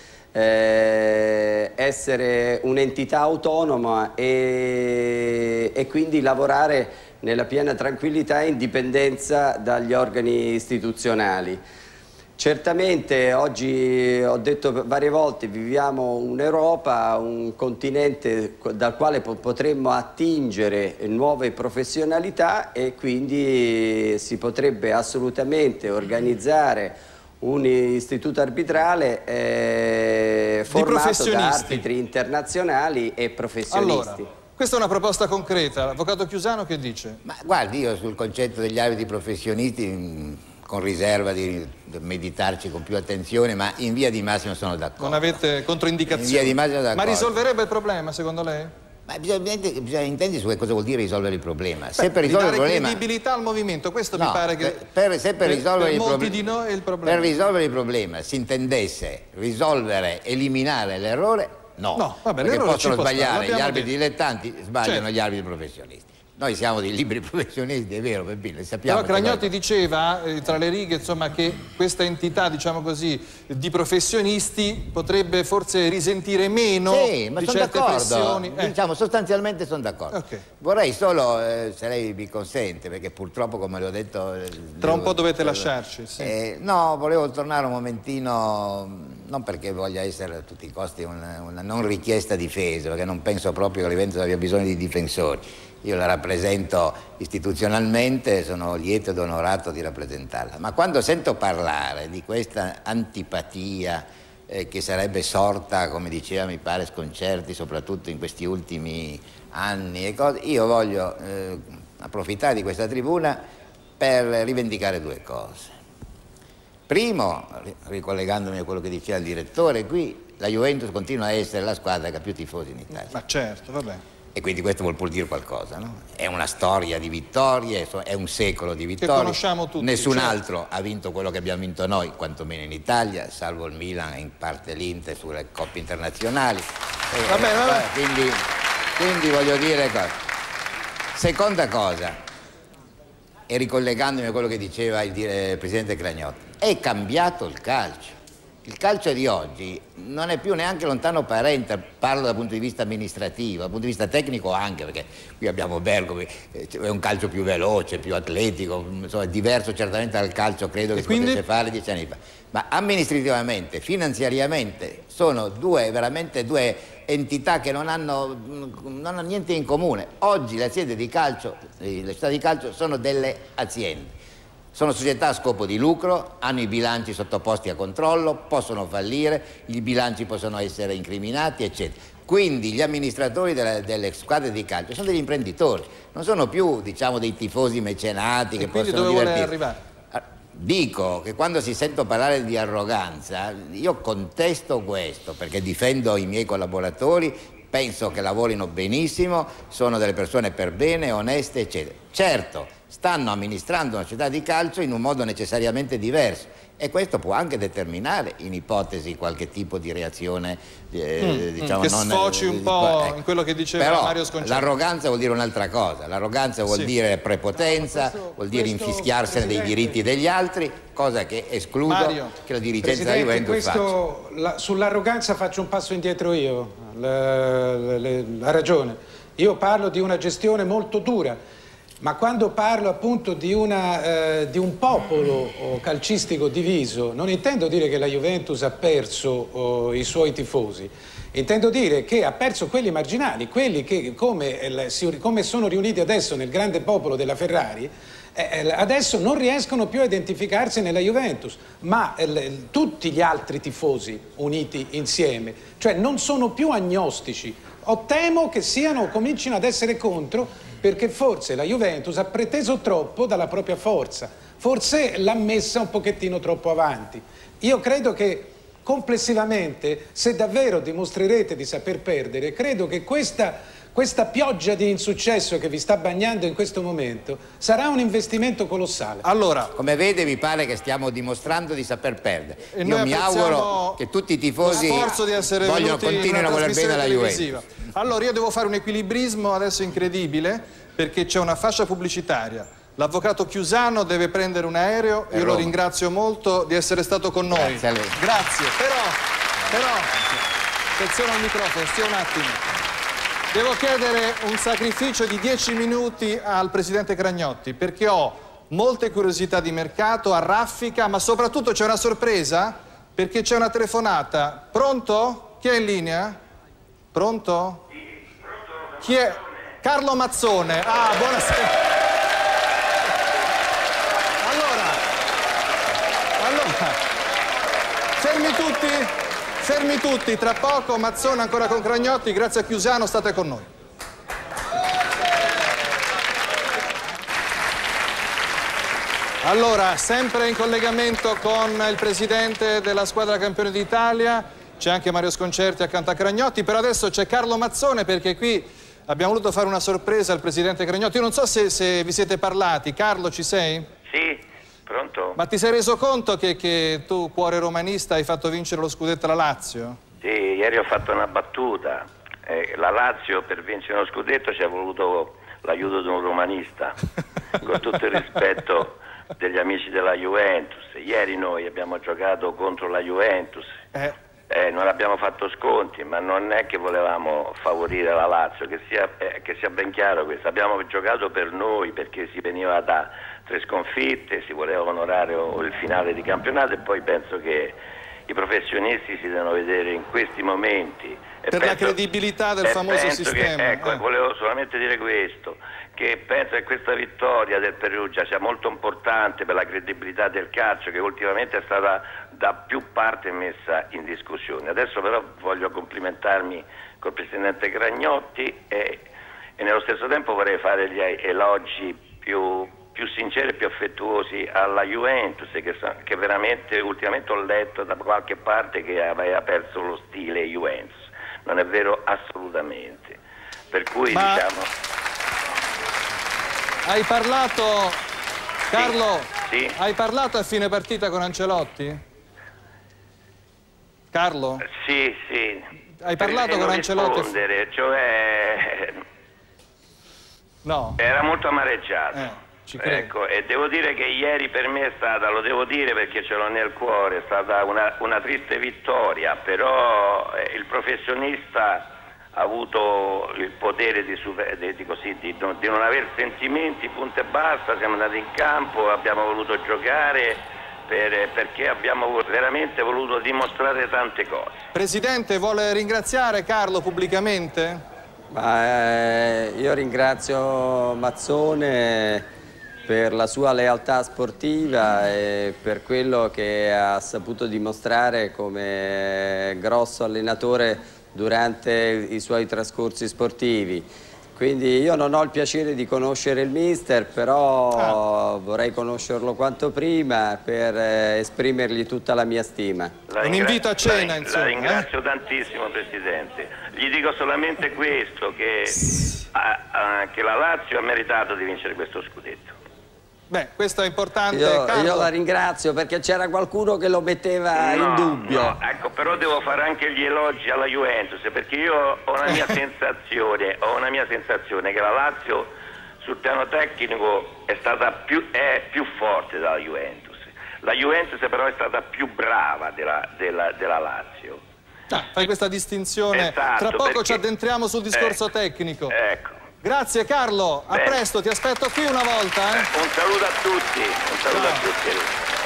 Eh, essere un'entità autonoma e, e quindi lavorare nella piena tranquillità e indipendenza dagli organi istituzionali. Certamente oggi, ho detto varie volte, viviamo un'Europa, un continente dal quale potremmo attingere nuove professionalità e quindi si potrebbe assolutamente organizzare un istituto arbitrale eh, formato da arbitri internazionali e professionisti. Allora, questa è una proposta concreta. L'avvocato Chiusano che dice? Ma guardi, io sul concetto degli arbitri professionisti mh, con riserva di meditarci con più attenzione, ma in via di massima sono d'accordo. Non avete controindicazioni? In via di massima d'accordo. Ma risolverebbe il problema, secondo lei? Ma bisogna, bisogna intendere su che cosa vuol dire risolvere il problema. Beh, se per risolvere il problema... credibilità al movimento, questo no, mi pare che... Per, se per, per, risolvere per il molti di noi è il problema. Per risolvere il problema si intendesse risolvere, eliminare l'errore, no. No, vabbè, perché possono ci sbagliare gli arbitri detto. dilettanti, sbagliano Certo. gli arbitri professionisti. Noi siamo dei liberi professionisti, è vero, Peppino, sappiamo. Però Cragnotti diceva, eh, tra le righe, insomma, che questa entità, diciamo così, di professionisti potrebbe forse risentire meno sì, ma di sono certe pressioni. Eh. Diciamo, sostanzialmente sono d'accordo. Okay. Vorrei solo, eh, se lei mi consente, perché purtroppo, come le ho detto... Eh, tra un devo, po' dovete devo, lasciarci, sì. Eh, no, volevo tornare un momentino, non perché voglia essere a tutti i costi una, una non richiesta difesa, perché non penso proprio che l'evento abbia bisogno di difensori. Io la rappresento istituzionalmente, sono lieto ed onorato di rappresentarla, ma quando sento parlare di questa antipatia eh, che sarebbe sorta, come diceva mi pare Sconcerti, soprattutto in questi ultimi anni e cose, io voglio eh, approfittare di questa tribuna per rivendicare due cose. Primo, ricollegandomi a quello che diceva il direttore, qui la Juventus continua a essere la squadra che ha più tifosi in Italia. Ma certo, vabbè. E quindi questo vuol pur dire qualcosa, no? È una storia di vittorie, è un secolo di vittorie. Che conosciamo tutti. Nessun certo. altro ha vinto quello che abbiamo vinto noi, quantomeno in Italia, salvo il Milan e in parte l'Inter sulle coppe internazionali. E, vabbè, vabbè. Quindi, quindi voglio dire cosa. Seconda cosa, e ricollegandomi a quello che diceva il, il Presidente Cragnotti, è cambiato il calcio. Il calcio di oggi non è più neanche lontano parente, parlo dal punto di vista amministrativo, dal punto di vista tecnico anche, perché qui abbiamo Bergomi, è un calcio più veloce, più atletico, insomma è diverso certamente dal calcio credo che si quindi... potesse fare dieci anni fa. Ma amministrativamente, finanziariamente, sono due, veramente due entità che non hanno, non hanno niente in comune. Oggi le aziende di calcio, le società di calcio sono delle aziende. Sono società a scopo di lucro, hanno i bilanci sottoposti a controllo, possono fallire, i bilanci possono essere incriminati, eccetera. Quindi gli amministratori delle, delle squadre di calcio sono degli imprenditori, non sono più, diciamo, dei tifosi mecenati e che quindi possono dove divertirsi. vuole arrivare? Dico che quando si sento parlare di arroganza, io contesto questo, perché difendo i miei collaboratori, penso che lavorino benissimo, sono delle persone per bene, oneste, eccetera. Certo, stanno amministrando una società di calcio in un modo necessariamente diverso e questo può anche determinare in ipotesi qualche tipo di reazione eh, mm, diciamo che non, sfoci un po' ecco. in quello che diceva Però Mario Sconcerti. L'arroganza vuol dire un'altra cosa, l'arroganza vuol sì. dire prepotenza, no, questo, vuol dire infischiarsene dei diritti degli altri, cosa che escludo Mario. che la dirigenza della Juventus faccia. La, sull'arroganza faccio un passo indietro io, ha ragione, io parlo di una gestione molto dura. Ma quando parlo appunto di, una, eh, di un popolo oh, calcistico diviso, non intendo dire che la Juventus ha perso oh, i suoi tifosi, intendo dire che ha perso quelli marginali, quelli che come, eh, si, come sono riuniti adesso nel grande popolo della Ferrari, eh, adesso non riescono più a identificarsi nella Juventus, ma eh, tutti gli altri tifosi uniti insieme, cioè non sono più agnostici. O temo che siano, comincino ad essere contro, perché forse la Juventus ha preteso troppo dalla propria forza, forse l'ha messa un pochettino troppo avanti. Io credo che complessivamente, se davvero dimostrerete di saper perdere, credo che questa, questa pioggia di insuccesso che vi sta bagnando in questo momento sarà un investimento colossale. Allora, come vede mi pare che stiamo dimostrando di saper perdere. Io mi auguro che tutti i tifosi vogliono continuino a voler bene alla Juventus. Allora io devo fare un equilibrismo adesso incredibile perché c'è una fascia pubblicitaria. L'avvocato Chiusano deve prendere un aereo, io lo ringrazio molto di essere stato con noi. Grazie a lei. Grazie, però, però, attenzione al microfono, stia un attimo. Devo chiedere un sacrificio di dieci minuti al Presidente Cragnotti, perché ho molte curiosità di mercato, a raffica, ma soprattutto c'è una sorpresa, perché c'è una telefonata. Pronto? Chi è in linea? Pronto? Chi è? Carlo Mazzone. Ah, buonasera. Allora, allora, fermi tutti, fermi tutti, tra poco Mazzone ancora con Cragnotti, grazie a Chiusano, state con noi. Allora, sempre in collegamento con il presidente della squadra campione d'Italia, c'è anche Mario Sconcerti accanto a Cragnotti, però adesso c'è Carlo Mazzone perché qui abbiamo voluto fare una sorpresa al presidente Cragnotti. Io non so se, se vi siete parlati. Carlo, ci sei? Sì, pronto? Ma ti sei reso conto che, che tu, cuore romanista, hai fatto vincere lo scudetto alla Lazio? Sì, ieri ho fatto una battuta. Eh, la Lazio per vincere lo scudetto ci ha voluto l'aiuto di un romanista, con tutto il rispetto degli amici della Juventus. Ieri noi abbiamo giocato contro la Juventus, eh. Eh, non abbiamo fatto sconti, ma non è che volevamo favorire la Lazio, che sia, eh, che sia ben chiaro questo. Abbiamo giocato per noi perché si veniva da tre sconfitte, si voleva onorare il finale di campionato e poi penso che i professionisti si devono vedere in questi momenti. E per penso, la credibilità del famoso sistema. Che, ecco, eh. volevo solamente dire questo, che penso che questa vittoria del Perugia sia molto importante per la credibilità del calcio, che ultimamente è stata da più parti messa in discussione. Adesso però voglio complimentarmi col presidente Cragnotti e, e nello stesso tempo vorrei fare gli elogi più, più sinceri e più affettuosi alla Juventus, che, che veramente ultimamente ho letto da qualche parte che aveva perso lo stile Juventus. Non è vero assolutamente. Per cui Ma... diciamo... Hai parlato, Carlo, sì, sì. Hai parlato a fine partita con Ancelotti? Carlo? Sì, sì. Hai parlato con Ancelotti? Rispondere, cioè... No. Era molto amareggiato. Eh, ci credo. Ecco, e devo dire che ieri per me è stata, lo devo dire perché ce l'ho nel cuore, è stata una, una triste vittoria, però eh, il professionista ha avuto il potere di, di, di, così, di, di non aver sentimenti, punto e basta. Siamo andati in campo, abbiamo voluto giocare per, perché abbiamo veramente voluto dimostrare tante cose. Presidente, vuole ringraziare Carlo pubblicamente? Ma, eh, io ringrazio Mazzone per la sua lealtà sportiva e per quello che ha saputo dimostrare come grosso allenatore durante i suoi trascorsi sportivi. Quindi io non ho il piacere di conoscere il mister, però ah. vorrei conoscerlo quanto prima per eh, esprimergli tutta la mia stima. La Un invito a cena, la, insomma. La ringrazio eh? tantissimo, Presidente. Gli dico solamente questo, che, a, a, che la Lazio ha meritato di vincere questo scudetto. Beh, questo è importante. Io, io la ringrazio perché c'era qualcuno che lo metteva no, in dubbio. No, ecco, però devo fare anche gli elogi alla Juventus, perché io ho una mia sensazione, ho una mia sensazione che la Lazio sul piano tecnico è stata più, è più forte della Juventus. La Juventus però è stata più brava della, della, della Lazio. Ah, fai questa distinzione. Esatto, Tra poco perché, ci addentriamo sul discorso eh, tecnico. Ecco. Grazie Carlo, a Bene. presto, ti aspetto qui una volta. Eh? Un saluto a tutti, un saluto Ciao. a tutti.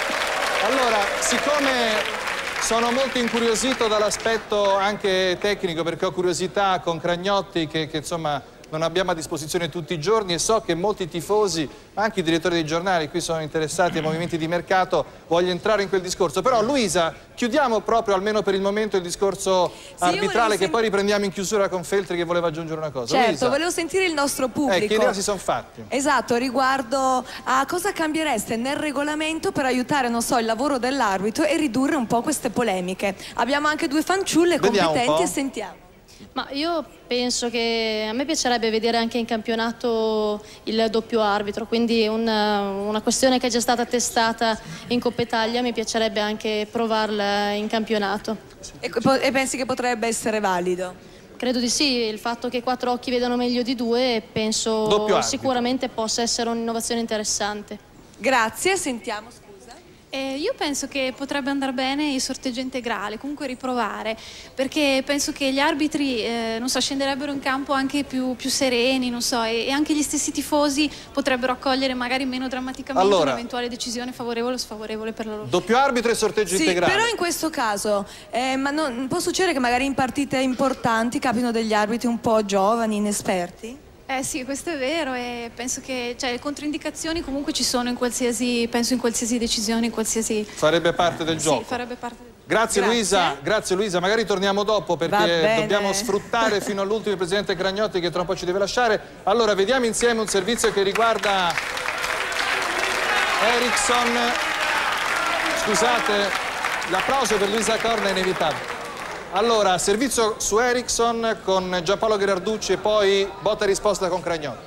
Allora, siccome sono molto incuriosito dall'aspetto anche tecnico, perché ho curiosità con Cragnotti che, che insomma non abbiamo a disposizione tutti i giorni, e so che molti tifosi, anche i direttori dei giornali, qui sono interessati ai movimenti di mercato, voglio entrare in quel discorso. Però Luisa, chiudiamo proprio almeno per il momento il discorso sì, arbitrale, che poi riprendiamo in chiusura con Feltri che voleva aggiungere una cosa. Certo, Luisa. volevo sentire il nostro pubblico. Eh, che idea si sono fatti? Esatto, riguardo a cosa cambiereste nel regolamento per aiutare, non so, il lavoro dell'arbitro e ridurre un po' queste polemiche. Abbiamo anche due fanciulle Vediamo competenti e sentiamo. Ma io penso che a me piacerebbe vedere anche in campionato il doppio arbitro, quindi una, una questione che è già stata testata in Coppa Italia, mi piacerebbe anche provarla in campionato. E, e pensi che potrebbe essere valido? Credo di sì, il fatto che quattro occhi vedano meglio di due penso sicuramente possa essere un'innovazione interessante. Grazie, sentiamo, scusa. Eh, io penso che potrebbe andare bene il sorteggio integrale, comunque riprovare, perché penso che gli arbitri eh, non so, scenderebbero in campo anche più, più sereni, non so, e, e anche gli stessi tifosi potrebbero accogliere magari meno drammaticamente allora, un'eventuale decisione favorevole o sfavorevole per loro. Doppio arbitro e sorteggio sì, integrale. Però in questo caso, eh, ma non, può succedere che magari in partite importanti capino degli arbitri un po' giovani, inesperti? Eh sì, questo è vero e penso che cioè, le controindicazioni comunque ci sono in qualsiasi, penso in qualsiasi decisione, in qualsiasi... Farebbe parte del eh, gioco. Sì, farebbe parte del... Grazie, Grazie Luisa, grazie Luisa, magari torniamo dopo perché dobbiamo sfruttare fino all'ultimo il Presidente Cragnotti che tra un po' ci deve lasciare. Allora, vediamo insieme un servizio che riguarda Ericsson. Scusate, l'applauso per Luisa Corna è inevitabile. Allora, servizio su Ericsson con Giampaolo Gherarducci e poi botta e risposta con Cragnotti.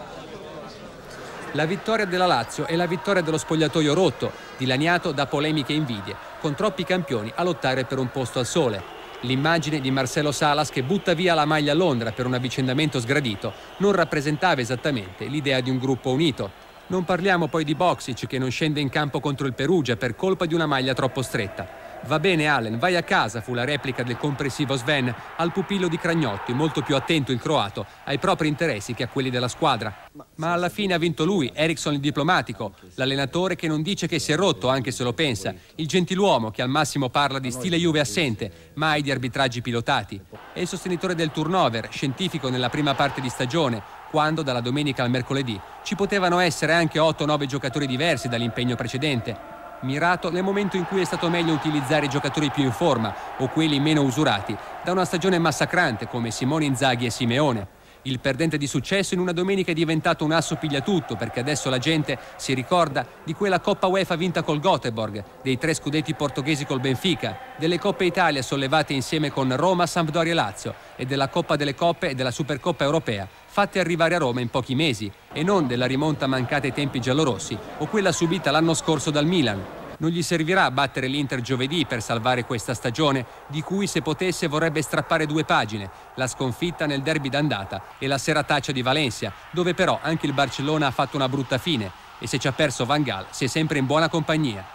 La vittoria della Lazio è la vittoria dello spogliatoio rotto, dilaniato da polemiche e invidie, con troppi campioni a lottare per un posto al sole. L'immagine di Marcelo Salas che butta via la maglia a Londra per un avvicendamento sgradito non rappresentava esattamente l'idea di un gruppo unito. Non parliamo poi di Boksic che non scende in campo contro il Perugia per colpa di una maglia troppo stretta. Va bene Allen, vai a casa, fu la replica del compressivo Sven al pupillo di Cragnotti, molto più attento il croato ai propri interessi che a quelli della squadra. Ma alla fine ha vinto lui, Ericsson il diplomatico, l'allenatore che non dice che si è rotto anche se lo pensa, il gentiluomo che al massimo parla di stile Juve assente, mai di arbitraggi pilotati, e il sostenitore del turnover, scientifico nella prima parte di stagione, quando dalla domenica al mercoledì ci potevano essere anche otto nove giocatori diversi dall'impegno precedente. Mirato nel momento in cui è stato meglio utilizzare i giocatori più in forma o quelli meno usurati da una stagione massacrante come Simone Inzaghi e Simeone. Il perdente di successo in una domenica è diventato un asso pigliatutto perché adesso la gente si ricorda di quella Coppa UEFA vinta col Göteborg, dei tre scudetti portoghesi col Benfica, delle Coppe Italia sollevate insieme con Roma, Sampdoria e Lazio e della Coppa delle Coppe e della Supercoppa Europea fatte arrivare a Roma in pochi mesi e non della rimonta mancata ai tempi giallorossi o quella subita l'anno scorso dal Milan. Non gli servirà battere l'Inter giovedì per salvare questa stagione, di cui se potesse vorrebbe strappare due pagine, la sconfitta nel derby d'andata e la serataccia di Valencia, dove però anche il Barcellona ha fatto una brutta fine e se ci ha perso Van Gaal si è sempre in buona compagnia.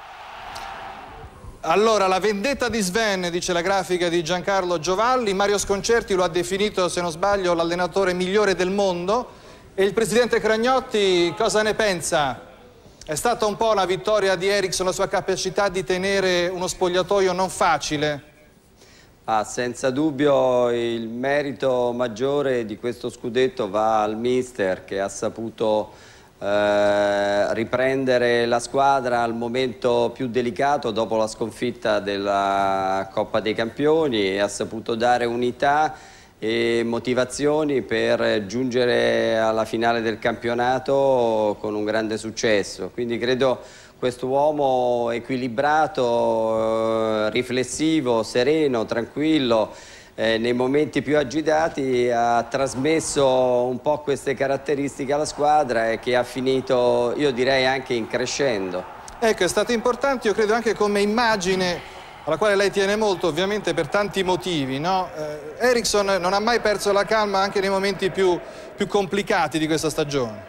Allora, la vendetta di Sven, dice la grafica di Giancarlo Giovalli, Mario Sconcerti lo ha definito, se non sbaglio, l'allenatore migliore del mondo e il Presidente Cragnotti cosa ne pensa? È stata un po' una vittoria di Ericsson, la sua capacità di tenere uno spogliatoio non facile? Ah, senza dubbio il merito maggiore di questo scudetto va al mister che ha saputo eh, riprendere la squadra al momento più delicato dopo la sconfitta della Coppa dei Campioni e ha saputo dare unità e motivazioni per giungere alla finale del campionato con un grande successo. Quindi credo questo uomo equilibrato, eh, riflessivo, sereno, tranquillo, eh, nei momenti più agitati ha trasmesso un po' queste caratteristiche alla squadra e che ha finito, io direi, anche in crescendo. Ecco, è stato importante, io credo, anche come immagine alla quale lei tiene molto, ovviamente per tanti motivi, no? Eh, Ericsson non ha mai perso la calma anche nei momenti più, più complicati di questa stagione.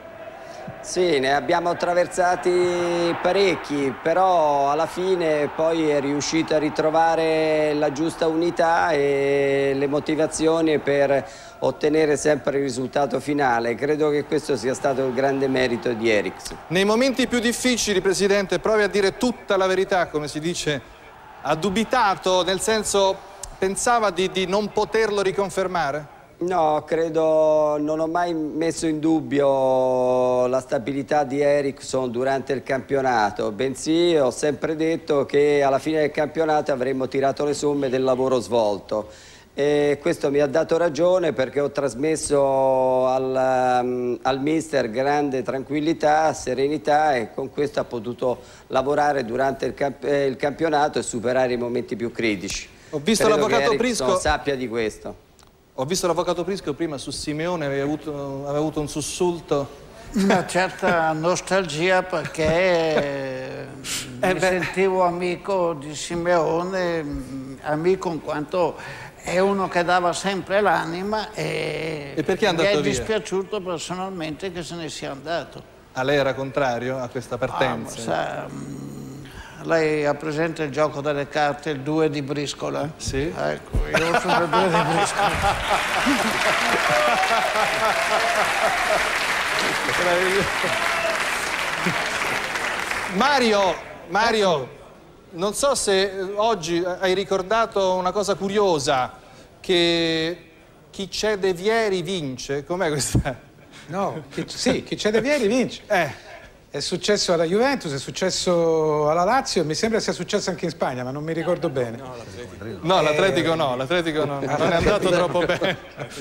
Sì, ne abbiamo attraversati parecchi, però alla fine poi è riuscito a ritrovare la giusta unità e le motivazioni per ottenere sempre il risultato finale. Credo che questo sia stato il grande merito di Ericsson. Nei momenti più difficili, Presidente, provi a dire tutta la verità, come si dice. Ha dubitato, nel senso, pensava di, di non poterlo riconfermare? No, credo, non ho mai messo in dubbio la stabilità di Ericsson durante il campionato, bensì ho sempre detto che alla fine del campionato avremmo tirato le somme del lavoro svolto. E questo mi ha dato ragione perché ho trasmesso al, um, al mister grande tranquillità, serenità e con questo ha potuto lavorare durante il, camp eh, il campionato e superare i momenti più critici. Ho visto l'avvocato Prisco. Sappia di questo. Ho visto l'avvocato Prisco prima su Simeone, aveva avuto, aveva avuto un sussulto. Una certa nostalgia perché eh, mi sentivo amico di Simeone, amico in quanto è uno che dava sempre l'anima e, e perché è andato mi è via? dispiaciuto personalmente che se ne sia andato. A lei era contrario a questa partenza? Ah, sa, mh, Lei ha presente il gioco delle carte, il due di briscola? Sì. Ecco, io sono il due di briscola. Mario, Mario, non so se oggi hai ricordato una cosa curiosa, che chi cede Vieri vince. Com'è questa? No, chi, sì, chi cede Vieri vince. Eh. È successo alla Juventus, è successo alla Lazio e mi sembra sia successo anche in Spagna, ma non mi ricordo bene. No, l'Atletico no, l'Atletico no, non è andato troppo bene.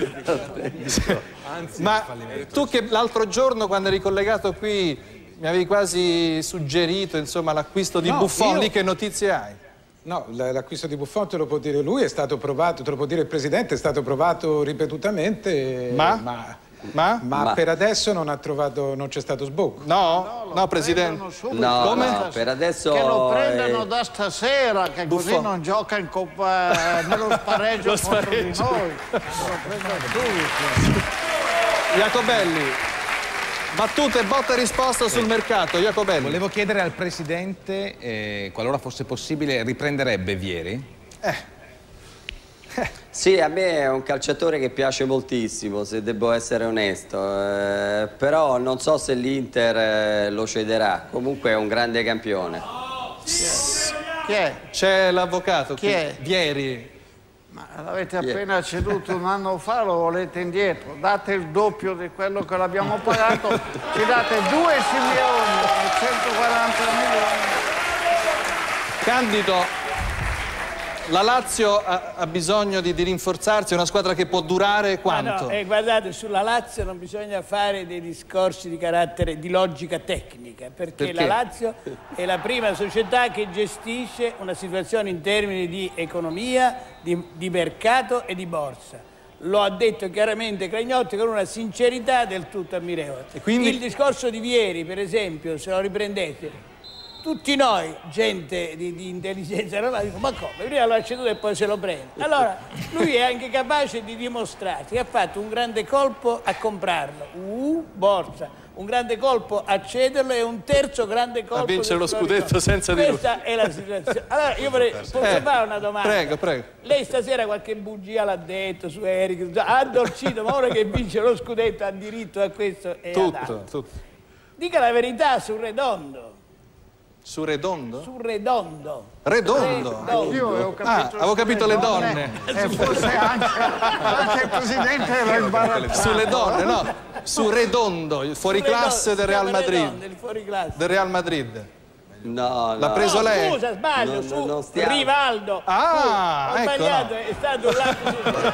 Ma tu che l'altro giorno quando eri collegato qui mi avevi quasi suggerito insomma l'acquisto di No, Buffon, io- lì che notizie hai? No, l- l'acquisto di Buffon te lo può dire lui, è stato provato, te lo può dire il Presidente, è stato provato ripetutamente. Ma? Ma, Ma? ma Ma- per adesso non ha trovato, non c'è stato sbocco. No, no, Presidente. No, Come? no, per adesso... Che lo prendano eh, da stasera, che così Buffon. non gioca in Coppa, eh, nello spareggio Lo contro di spareggio. noi. Lo prendo subito. Jacobelli, battute, botta e risposta sul mercato. Jacobelli. Volevo chiedere al Presidente, eh, qualora fosse possibile, riprenderebbe Vieri? Sì, a me è un calciatore che piace moltissimo, se devo essere onesto, eh, però non so se l'Inter eh, lo cederà, comunque è un grande campione. Chi è? C'è l'avvocato. Chi è? Vieri. Ma l'avete Chi è? appena ceduto un anno fa, lo volete indietro? Date il doppio di quello che l'abbiamo pagato, ci date due Simeoni e centoquaranta milioni. Candido, la Lazio ha, ha bisogno di, di rinforzarsi, è una squadra che può durare quanto? Ma no, eh, guardate, sulla Lazio non bisogna fare dei discorsi di carattere di logica tecnica, perché, Perché? la Lazio è la prima società che gestisce una situazione in termini di economia, di, di mercato e di borsa. Lo ha detto chiaramente Cragnotti con una sincerità del tutto ammirevole. E quindi- Il discorso di Vieri, per esempio, se lo riprendete, tutti noi, gente di, di intelligenza normale, dico, ma come? Prima lo ha ceduto e poi se lo prende. Allora, lui è anche capace di dimostrarsi che ha fatto un grande colpo a comprarlo, uh, borsa, un grande colpo a cederlo e un terzo grande colpo A vincere del lo Florentino. scudetto senza di lui. Questa è la situazione. Allora, io vorrei, posso Eh, fare una domanda? prego, prego. Lei stasera qualche bugia l'ha detto su Eric, ha addolcito, ma ora che vince lo scudetto ha diritto a questo e ad Tutto, altro. tutto. Dica la verità su Redondo. Su Redondo? Su Redondo. Redondo? Io avevo Ah, capito, avevo capito le donne. E forse anche, anche il Presidente l'ha imbarazzato. Sulle donne, no. Su Redondo, il fuoriclasse del Real Madrid. Il fuoriclasse. Del Real Madrid. No, L'ha no. preso No, lei? scusa, sbaglio, No, su no, non stiamo- Rivaldo. Ah, Scusa, ho ecco, sbagliato, no. è stato un lapsus.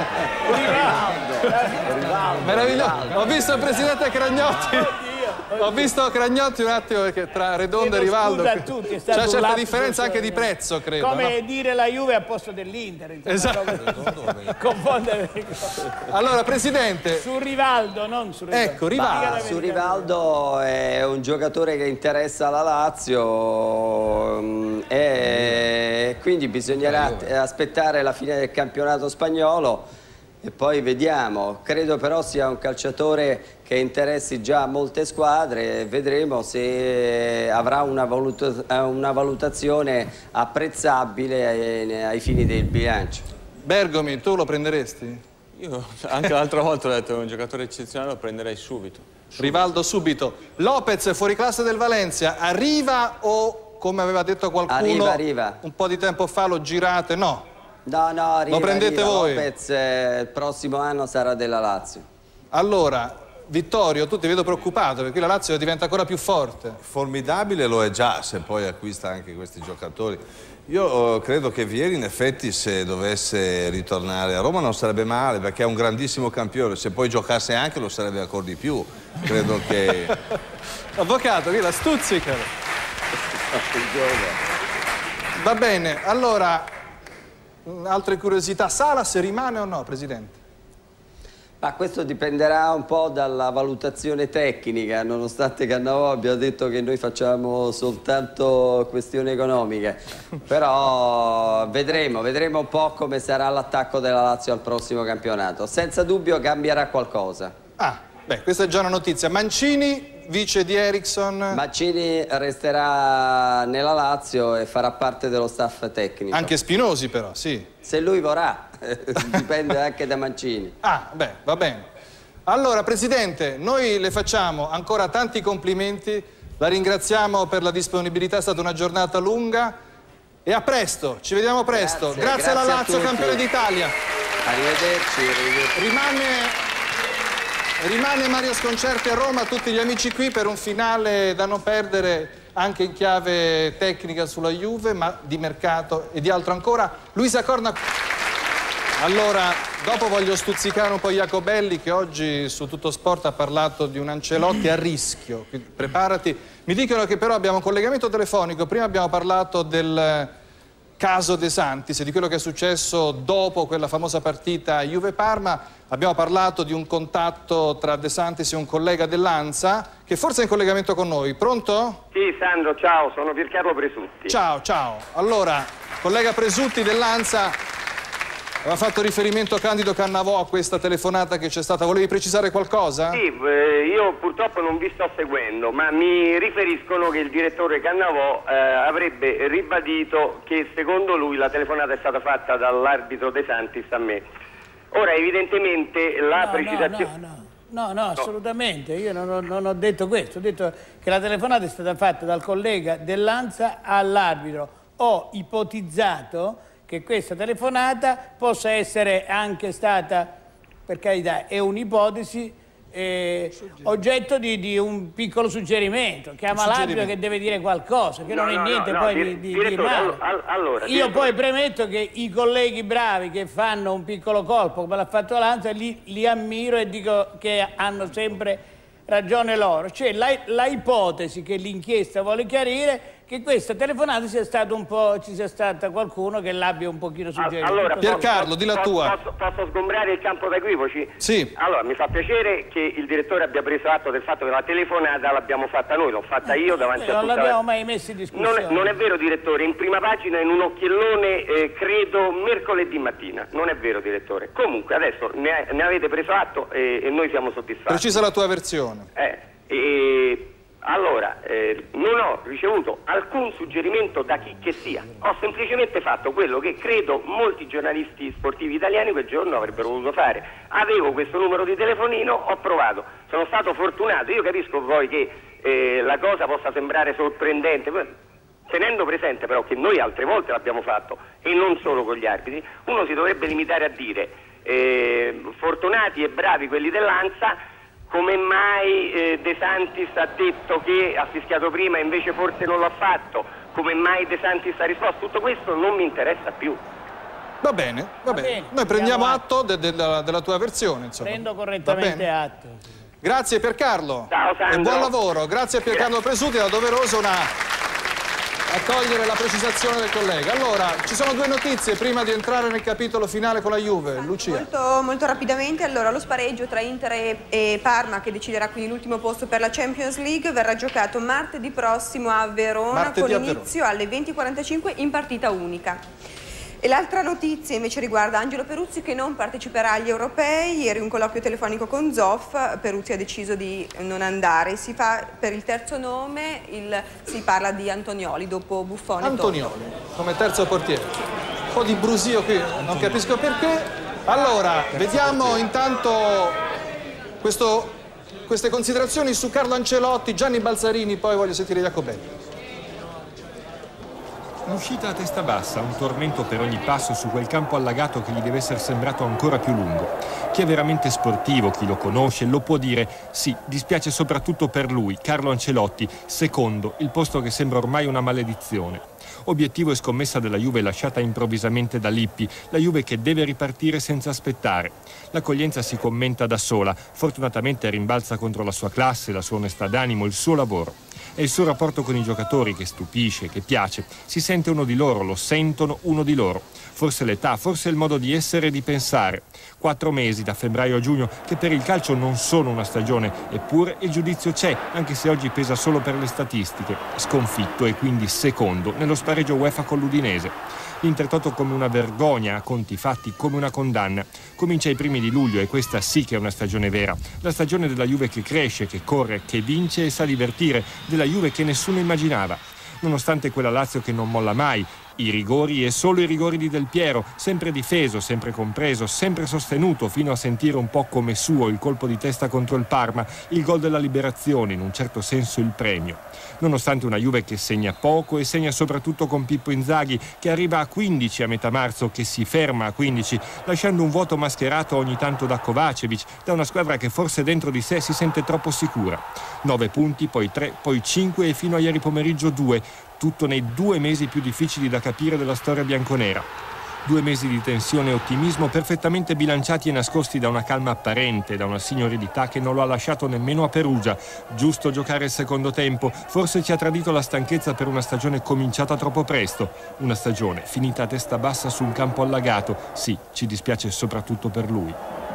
Rivaldo. Meraviglioso. Ho visto il presidente Cragnotti. Ho visto Cragnotti un attimo perché tra Redondo e Chiedo Rivaldo scusa a tutti, è stato c'è una un certa lapsus, differenza anche di eh, prezzo, credo. Come no? dire la Juve a posto dell'Inter. insomma, Esatto. come- Confondere le cose. Allora, presidente, Su Rivaldo, non su Redondo. ecco, Dica Rivaldo. la Ma su verità. Rivaldo è un giocatore che interessa la Lazio mm, e quindi bisognerà aspettare la fine del campionato spagnolo e poi vediamo. Credo però sia un calciatore che interessi già molte squadre e vedremo se avrà una, valuta- una valutazione apprezzabile ai, ai fini del bilancio. Bergomi, tu lo prenderesti? Io anche l'altra volta ho detto che è un giocatore eccezionale, lo prenderei subito. Rivaldo subito. Lopez, fuori classe del Valencia, arriva o, come aveva detto qualcuno, Arriva, arriva. un po' di tempo fa lo girate? No. No, no, arriva, Lo prendete arriva. voi? Lopez eh, il prossimo anno sarà della Lazio. Allora, Vittorio, tu ti vedo preoccupato perché qui la Lazio diventa ancora più forte. Formidabile lo è già se poi acquista anche questi giocatori. Io eh, credo che Vieri in effetti se dovesse ritornare a Roma non sarebbe male perché è un grandissimo campione, se poi giocasse anche lo sarebbe ancora di più. Credo che... Avvocato, qui la stuzzica. Va bene, allora, altre curiosità. Salas rimane o no, Presidente? Ma questo dipenderà un po' dalla valutazione tecnica, nonostante Cannavò abbia detto che noi facciamo soltanto questioni economiche. Però vedremo, vedremo un po' come sarà l'attacco della Lazio al prossimo campionato. Senza dubbio cambierà qualcosa. Ah, beh, questa è già una notizia. Mancini vice di Eriksson. Mancini resterà nella Lazio e farà parte dello staff tecnico. Anche Spinosi però, sì. Se lui vorrà, dipende anche da Mancini. Ah, beh, va bene. Allora, Presidente, noi le facciamo ancora tanti complimenti, la ringraziamo per la disponibilità, è stata una giornata lunga e a presto, ci vediamo presto. Grazie, grazie, grazie alla Lazio, campione d'Italia. Arrivederci, arrivederci. Rimane, rimane Mario Sconcerti a Roma, tutti gli amici qui per un finale da non perdere anche in chiave tecnica sulla Juve, ma di mercato e di altro ancora. Luisa Corna. Allora, dopo voglio stuzzicare un po' Jacobelli che oggi su Tutto Sport ha parlato di un Ancelotti a rischio, quindi preparati. Mi dicono che però abbiamo un collegamento telefonico, prima abbiamo parlato del caso De Santis e di quello che è successo dopo quella famosa partita Juve-Parma, abbiamo parlato di un contatto tra De Santis e un collega dell'Ansa che forse è in collegamento con noi. Pronto? Sì, Sandro, ciao, sono Piercarlo Presutti. Ciao, ciao. Allora, collega Presutti dell'Ansa, aveva fatto riferimento Candido Cannavò a questa telefonata che c'è stata. Volevi precisare qualcosa? Sì, eh, io purtroppo non vi sto seguendo, ma mi riferiscono che il direttore Cannavò eh, avrebbe ribadito che secondo lui la telefonata è stata fatta dall'arbitro De Santis a me. Ora, evidentemente la no, precisazione... No, no, no, no, no, assolutamente, io non ho, non ho detto questo, ho detto che la telefonata è stata fatta dal collega dell'Ansa all'arbitro. Ho ipotizzato che questa telefonata possa essere anche stata, per carità, è un'ipotesi, eh, oggetto di, di un piccolo suggerimento. Chiama l'arbitro che deve dire qualcosa, che no, non è no, niente no, poi no, di, di, direttore, di male. all, allora, Io direttore. poi premetto che i colleghi bravi che fanno un piccolo colpo, come l'ha fatto l'Ansa, li, li ammiro e dico che hanno sempre ragione loro. C'è la, la ipotesi che l'inchiesta vuole chiarire che questa telefonata sia stato un po', ci sia stata qualcuno che l'abbia un pochino suggerito. Allora, Piercarlo, di la posso, tua. Posso, posso sgombrare il campo da equivoci? Sì. Allora, mi fa piacere che il direttore abbia preso atto del fatto che la telefonata l'abbiamo fatta noi, l'ho fatta io davanti eh, a non tutta l'abbiamo la... mai messo in discussione. Non è, non è vero, direttore, in prima pagina in un occhiellone, eh, credo mercoledì mattina. Non è vero, direttore. Comunque, adesso ne, ne avete preso atto e, e noi siamo soddisfatti. Precisa la tua versione. Eh, e... Allora, eh, non ho ricevuto alcun suggerimento da chi che sia, ho semplicemente fatto quello che credo molti giornalisti sportivi italiani quel giorno avrebbero voluto fare. Avevo questo numero di telefonino, ho provato, sono stato fortunato. Io capisco poi che eh, la cosa possa sembrare sorprendente, tenendo presente però che noi altre volte l'abbiamo fatto e non solo con gli arbitri. Uno si dovrebbe limitare a dire eh, fortunati e bravi quelli dell'Ansa. Come mai eh, De Santis ha detto che ha fischiato prima e invece forse non l'ha fatto? Come mai De Santis ha risposto? Tutto questo non mi interessa più. Va bene, va, va bene. bene. Noi prendiamo atto de de de della tua versione, insomma. Prendo correttamente atto. Grazie Piercarlo. Ciao Sandro. E buon lavoro. Grazie a Piercarlo Presutti, era doveroso una... a cogliere la precisazione del collega. Allora, ci sono due notizie prima di entrare nel capitolo finale con la Juve. Lucia. Molto, molto rapidamente, allora lo spareggio tra Inter e, e Parma, che deciderà quindi l'ultimo posto per la Champions League, verrà giocato martedì prossimo a Verona, martedì con inizio alle venti e quarantacinque in partita unica. E l'altra notizia invece riguarda Angelo Peruzzi, che non parteciperà agli europei. Ieri un colloquio telefonico con Zoff, Peruzzi ha deciso di non andare. Si fa per il terzo nome, il, si parla di Antonioli dopo Buffon. Antonioli, come terzo portiere. Un po' di brusio qui, non capisco perché. Allora, vediamo intanto questo, queste considerazioni su Carlo Ancelotti, Gianni Balzarini, poi voglio sentire Jacobelli. Un'uscita a testa bassa, un tormento per ogni passo su quel campo allagato che gli deve essere sembrato ancora più lungo. Chi è veramente sportivo, chi lo conosce, lo può dire. Sì, dispiace soprattutto per lui, Carlo Ancelotti, secondo, il posto che sembra ormai una maledizione. Obiettivo e scommessa della Juve lasciata improvvisamente da Lippi, la Juve che deve ripartire senza aspettare. L'accoglienza si commenta da sola, fortunatamente rimbalza contro la sua classe, la sua onestà d'animo, il suo lavoro. È il suo rapporto con i giocatori che stupisce, che piace. Si sente uno di loro, lo sentono uno di loro. Forse l'età, forse il modo di essere e di pensare. Quattro mesi, da febbraio a giugno, che per il calcio non sono una stagione, eppure il giudizio c'è, anche se oggi pesa solo per le statistiche. Sconfitto e quindi secondo nello spareggio UEFA con l'Udinese. L'Intertoto come una vergogna, a conti fatti come una condanna. Comincia ai primi di luglio e questa sì che è una stagione vera. La stagione della Juve che cresce, che corre, che vince e sa divertire. Della Juve che nessuno immaginava. Nonostante quella Lazio che non molla mai, i rigori e solo i rigori di Del Piero, sempre difeso, sempre compreso, sempre sostenuto fino a sentire un po' come suo il colpo di testa contro il Parma, il gol della liberazione, in un certo senso il premio. Nonostante una Juve che segna poco e segna soprattutto con Pippo Inzaghi, che arriva a quindici a metà marzo, che si ferma a quindici, lasciando un vuoto mascherato ogni tanto da Kovacevic, da una squadra che forse dentro di sé si sente troppo sicura. Nove punti, poi tre, poi cinque e fino a ieri pomeriggio due, tutto nei due mesi più difficili da capire della storia bianconera. Due mesi di tensione e ottimismo perfettamente bilanciati e nascosti da una calma apparente, da una signorilità che non lo ha lasciato nemmeno a Perugia. Giusto giocare il secondo tempo, forse ci ha tradito la stanchezza per una stagione cominciata troppo presto. Una stagione finita a testa bassa su un campo allagato. Sì, ci dispiace soprattutto per lui.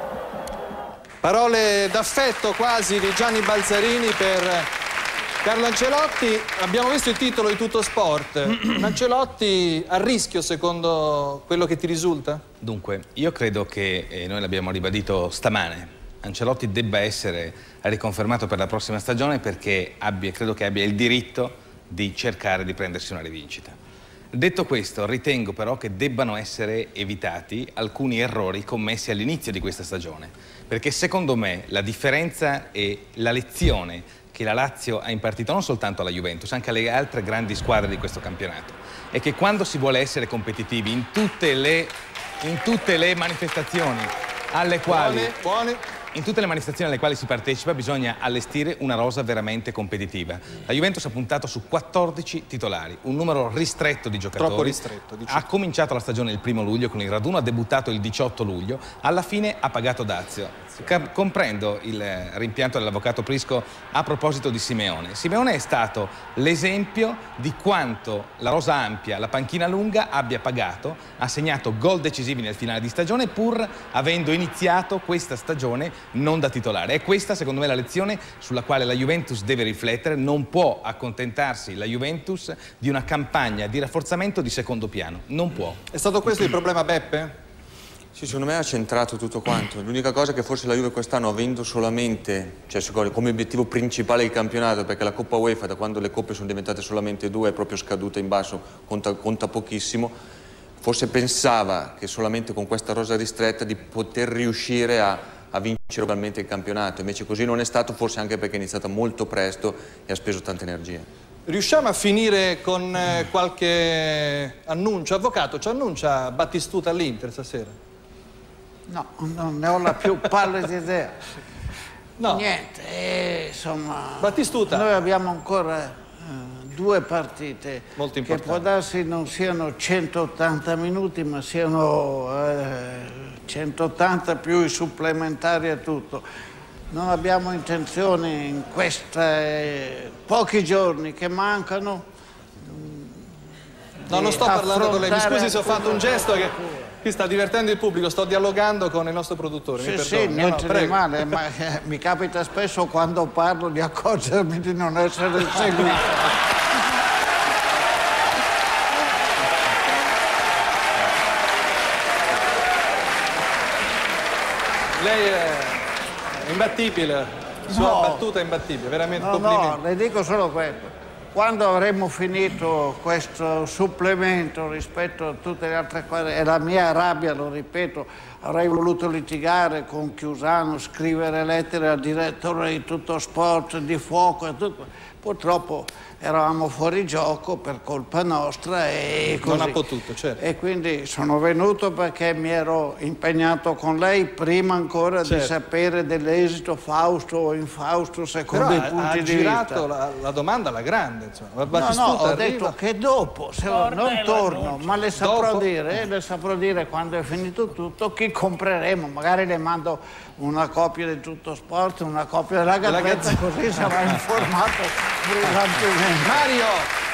Parole d'affetto quasi di Gianni Balzarini per Carlo Ancelotti. Abbiamo visto il titolo di Tutto Sport. Ancelotti a rischio secondo quello che ti risulta? Dunque, io credo che, e noi l'abbiamo ribadito stamane, Ancelotti debba essere riconfermato per la prossima stagione perché abbia, credo che abbia il diritto di cercare di prendersi una rivincita. Detto questo, ritengo però che debbano essere evitati alcuni errori commessi all'inizio di questa stagione, perché secondo me la differenza e la lezione che la Lazio ha impartito non soltanto alla Juventus, anche alle altre grandi squadre di questo campionato, è che quando si vuole essere competitivi in tutte le, in tutte le manifestazioni alle quali... Buone, buone. In tutte le manifestazioni alle quali si partecipa bisogna allestire una rosa veramente competitiva. La Juventus ha puntato su quattordici titolari, un numero ristretto di giocatori. Troppo ristretto, diciamo. Ha cominciato la stagione il primo luglio con il raduno, ha debuttato il diciotto luglio, alla fine ha pagato dazio. Comprendo il rimpianto dell'avvocato Prisco a proposito di Simeone. Simeone è stato l'esempio di quanto la rosa ampia, la panchina lunga abbia pagato, ha segnato gol decisivi nel finale di stagione pur avendo iniziato questa stagione non da titolare. È questa secondo me la lezione sulla quale la Juventus deve riflettere. Non può accontentarsi la Juventus di una campagna di rafforzamento di secondo piano, non può. È stato questo il problema, Beppe? Sì, secondo me ha centrato tutto quanto. L'unica cosa è che forse la Juve quest'anno, avendo solamente, cioè come obiettivo principale il campionato, perché la Coppa UEFA da quando le coppe sono diventate solamente due è proprio scaduta in basso, conta, conta pochissimo, forse pensava che solamente con questa rosa ristretta di poter riuscire a, a vincere realmente il campionato. Invece così non è stato, forse anche perché è iniziata molto presto e ha speso tante energie. Riusciamo a finire con eh, qualche annuncio? Avvocato, ci annuncia Battistuta all'Inter stasera? No, non ne ho la più pallida idea. No. Niente, eh, insomma... Battistuta. Noi abbiamo ancora eh, due partite molto che può darsi non siano centottanta minuti, ma siano eh, centottanta più i supplementari e tutto. Non abbiamo intenzione in questi eh, pochi giorni che mancano. No, non sto parlando con lei, mi scusi se ho fatto un gesto che... Qui sta divertendo il pubblico, sto dialogando con il nostro produttore. Sì, mi sì, perdoni. niente no, no, di male, ma eh, mi capita spesso quando parlo di accorgermi di non essere seguito. Lei è imbattibile, la sua No. battuta è imbattibile, veramente No, complimenti. no, le dico solo questo. Quando avremo finito questo supplemento rispetto a tutte le altre squadre, e la mia rabbia, lo ripeto, avrei voluto litigare con Chiusano, scrivere lettere al direttore di Tutto Sport, di Fuoco e tutto. Purtroppo eravamo fuori gioco per colpa nostra e così. Non ha potuto, certo. E quindi sono venuto perché mi ero impegnato con lei prima ancora Certo. di sapere dell'esito Fausto o infausto secondo Però i punti ha di girato vista. la, la domanda alla grande, insomma. No, Battistuta no, ho arriva. detto che dopo, se no, non torno, ma le saprò Dopo? dire, le saprò dire quando è finito tutto chi compreremo, magari le mando una copia di Tutto Sport, una copia della Della Gazzetta, Gazzetta. così sarà informato. Mario,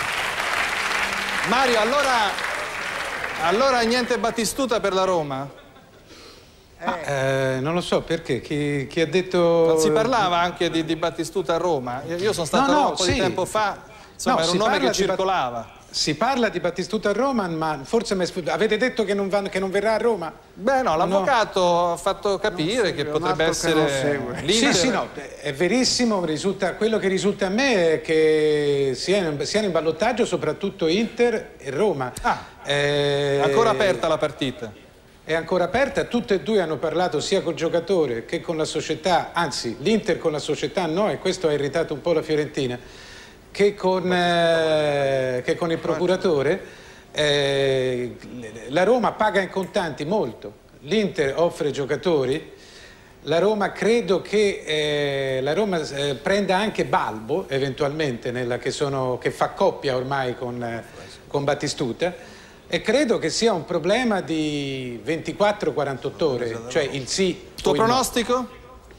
Mario, allora, allora niente Battistuta per la Roma? Ah, eh, non lo so perché, chi, chi ha detto... Non si parlava anche di, di Battistuta a Roma? Io sono stato no, no, un po' sì. di tempo fa, insomma No, era un si nome parla che di circolava. Si parla di Battistuta a Roma, ma forse avete detto che non, va, che non verrà a Roma? Beh no, l'avvocato ha fatto capire che potrebbe essere Sì, sì, no, è verissimo, risulta, quello che risulta a me è che siano, siano in ballottaggio soprattutto Inter e Roma. Ah, eh, è ancora aperta la partita? È ancora aperta, tutte e due hanno parlato sia col giocatore che con la società, anzi l'Inter con la società no, e questo ha irritato un po' la Fiorentina, che con, eh, che con il procuratore. Eh, la Roma paga in contanti molto, l'Inter offre giocatori, la Roma credo che eh, la Roma eh, prenda anche Balbo eventualmente, nella, che, sono, che fa coppia ormai con, eh, con Battistuta, e credo che sia un problema di ventiquattro quarantotto ore, cioè il sì. Il tuo pronostico? No.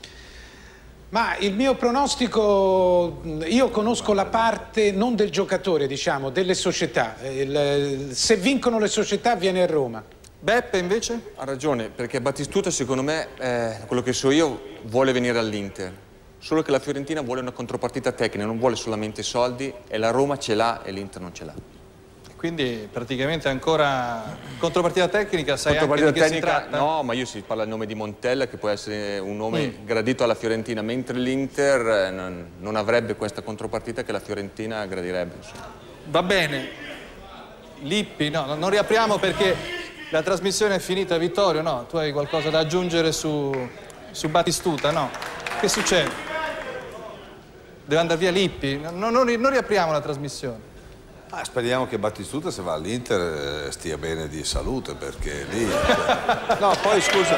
Ma il mio pronostico, io conosco la parte non del giocatore, diciamo, delle società. Il, se vincono le società viene a Roma. Beppe invece? Ha ragione, perché Battistuta secondo me, eh, quello che so io, vuole venire all'Inter. Solo che la Fiorentina vuole una contropartita tecnica, non vuole solamente soldi, e la Roma ce l'ha e l'Inter non ce l'ha. Quindi praticamente ancora contropartita tecnica, sai contropartita anche di che tecnica, si tratta? No, ma io si parla del nome di Montella, che può essere un nome Mm. gradito alla Fiorentina, mentre l'Inter eh, non, non avrebbe questa contropartita che la Fiorentina gradirebbe. Insomma. Va bene. Lippi, no, non riapriamo perché la trasmissione è finita. Vittorio, no? Tu hai qualcosa da aggiungere su, su Battistuta, no? Che succede? Deve andare via Lippi? No, non, non riapriamo la trasmissione. Ah, speriamo che Battistuta, se va all'Inter, eh, stia bene di salute, perché lì... No, poi scusa.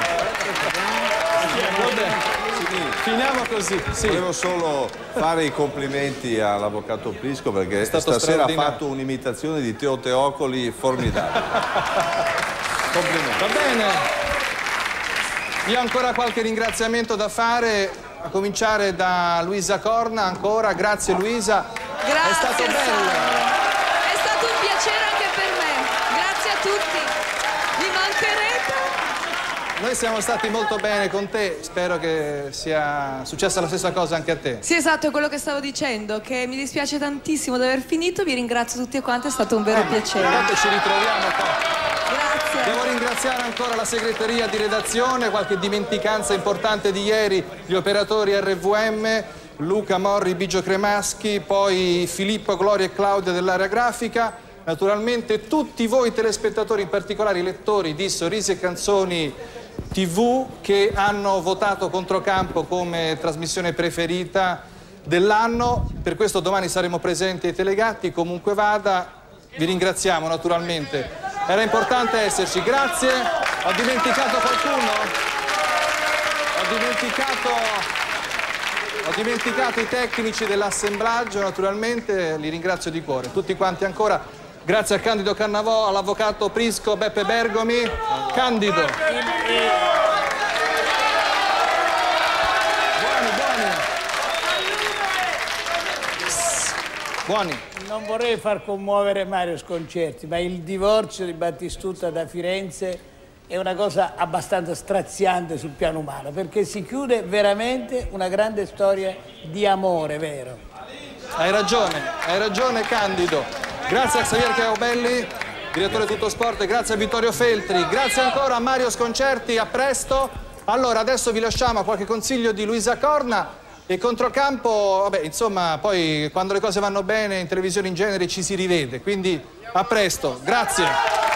Finiamo così. Sì. Volevo solo fare i complimenti all'avvocato Prisco, perché stasera ha fatto un'imitazione di Teo Teocoli formidabile. Complimenti. Va bene. Io ho ancora qualche ringraziamento da fare, a cominciare da Luisa Corna ancora. Grazie Luisa. Grazie, è stato bello. È stato un piacere anche per me. Grazie a tutti. Mi mancherete. Noi siamo stati molto bene con te, spero che sia successa la stessa cosa anche a te. Sì, esatto, è quello che stavo dicendo, che mi dispiace tantissimo di aver finito, vi ringrazio tutti quanti, è stato un vero piacere. Intanto ci ritroviamo qua. Grazie. Devo ringraziare ancora la segreteria di redazione, qualche dimenticanza importante di ieri, gli operatori R V M, Luca Morri, Bigio Cremaschi, poi Filippo, Gloria e Claudia dell'area grafica, naturalmente tutti voi telespettatori, in particolare i lettori di Sorrisi e Canzoni tivù, che hanno votato Controcampo come trasmissione preferita dell'anno. Per questo domani saremo presenti ai Telegatti. Comunque vada, vi ringraziamo naturalmente. Era importante esserci, grazie. Ho dimenticato qualcuno? Ho dimenticato, ho dimenticato i tecnici dell'assemblaggio, naturalmente li ringrazio di cuore. Tutti quanti ancora. Grazie a Candido Cannavò, all'avvocato Prisco, Beppe Bergomi. Candido. Buoni, buoni. Buoni. Non vorrei far commuovere Mario Sconcerti, ma il divorzio di Battistuta da Firenze è una cosa abbastanza straziante sul piano umano, perché si chiude veramente una grande storia di amore, vero? Hai ragione, hai ragione Candido. Grazie a Xavier Chiaobelli, direttore Tutto Sport, grazie a Vittorio Feltri, grazie ancora a Mario Sconcerti, a presto. Allora adesso vi lasciamo a qualche consiglio di Luisa Corna e Controcampo, vabbè insomma poi quando le cose vanno bene in televisione in genere ci si rivede, quindi a presto, grazie.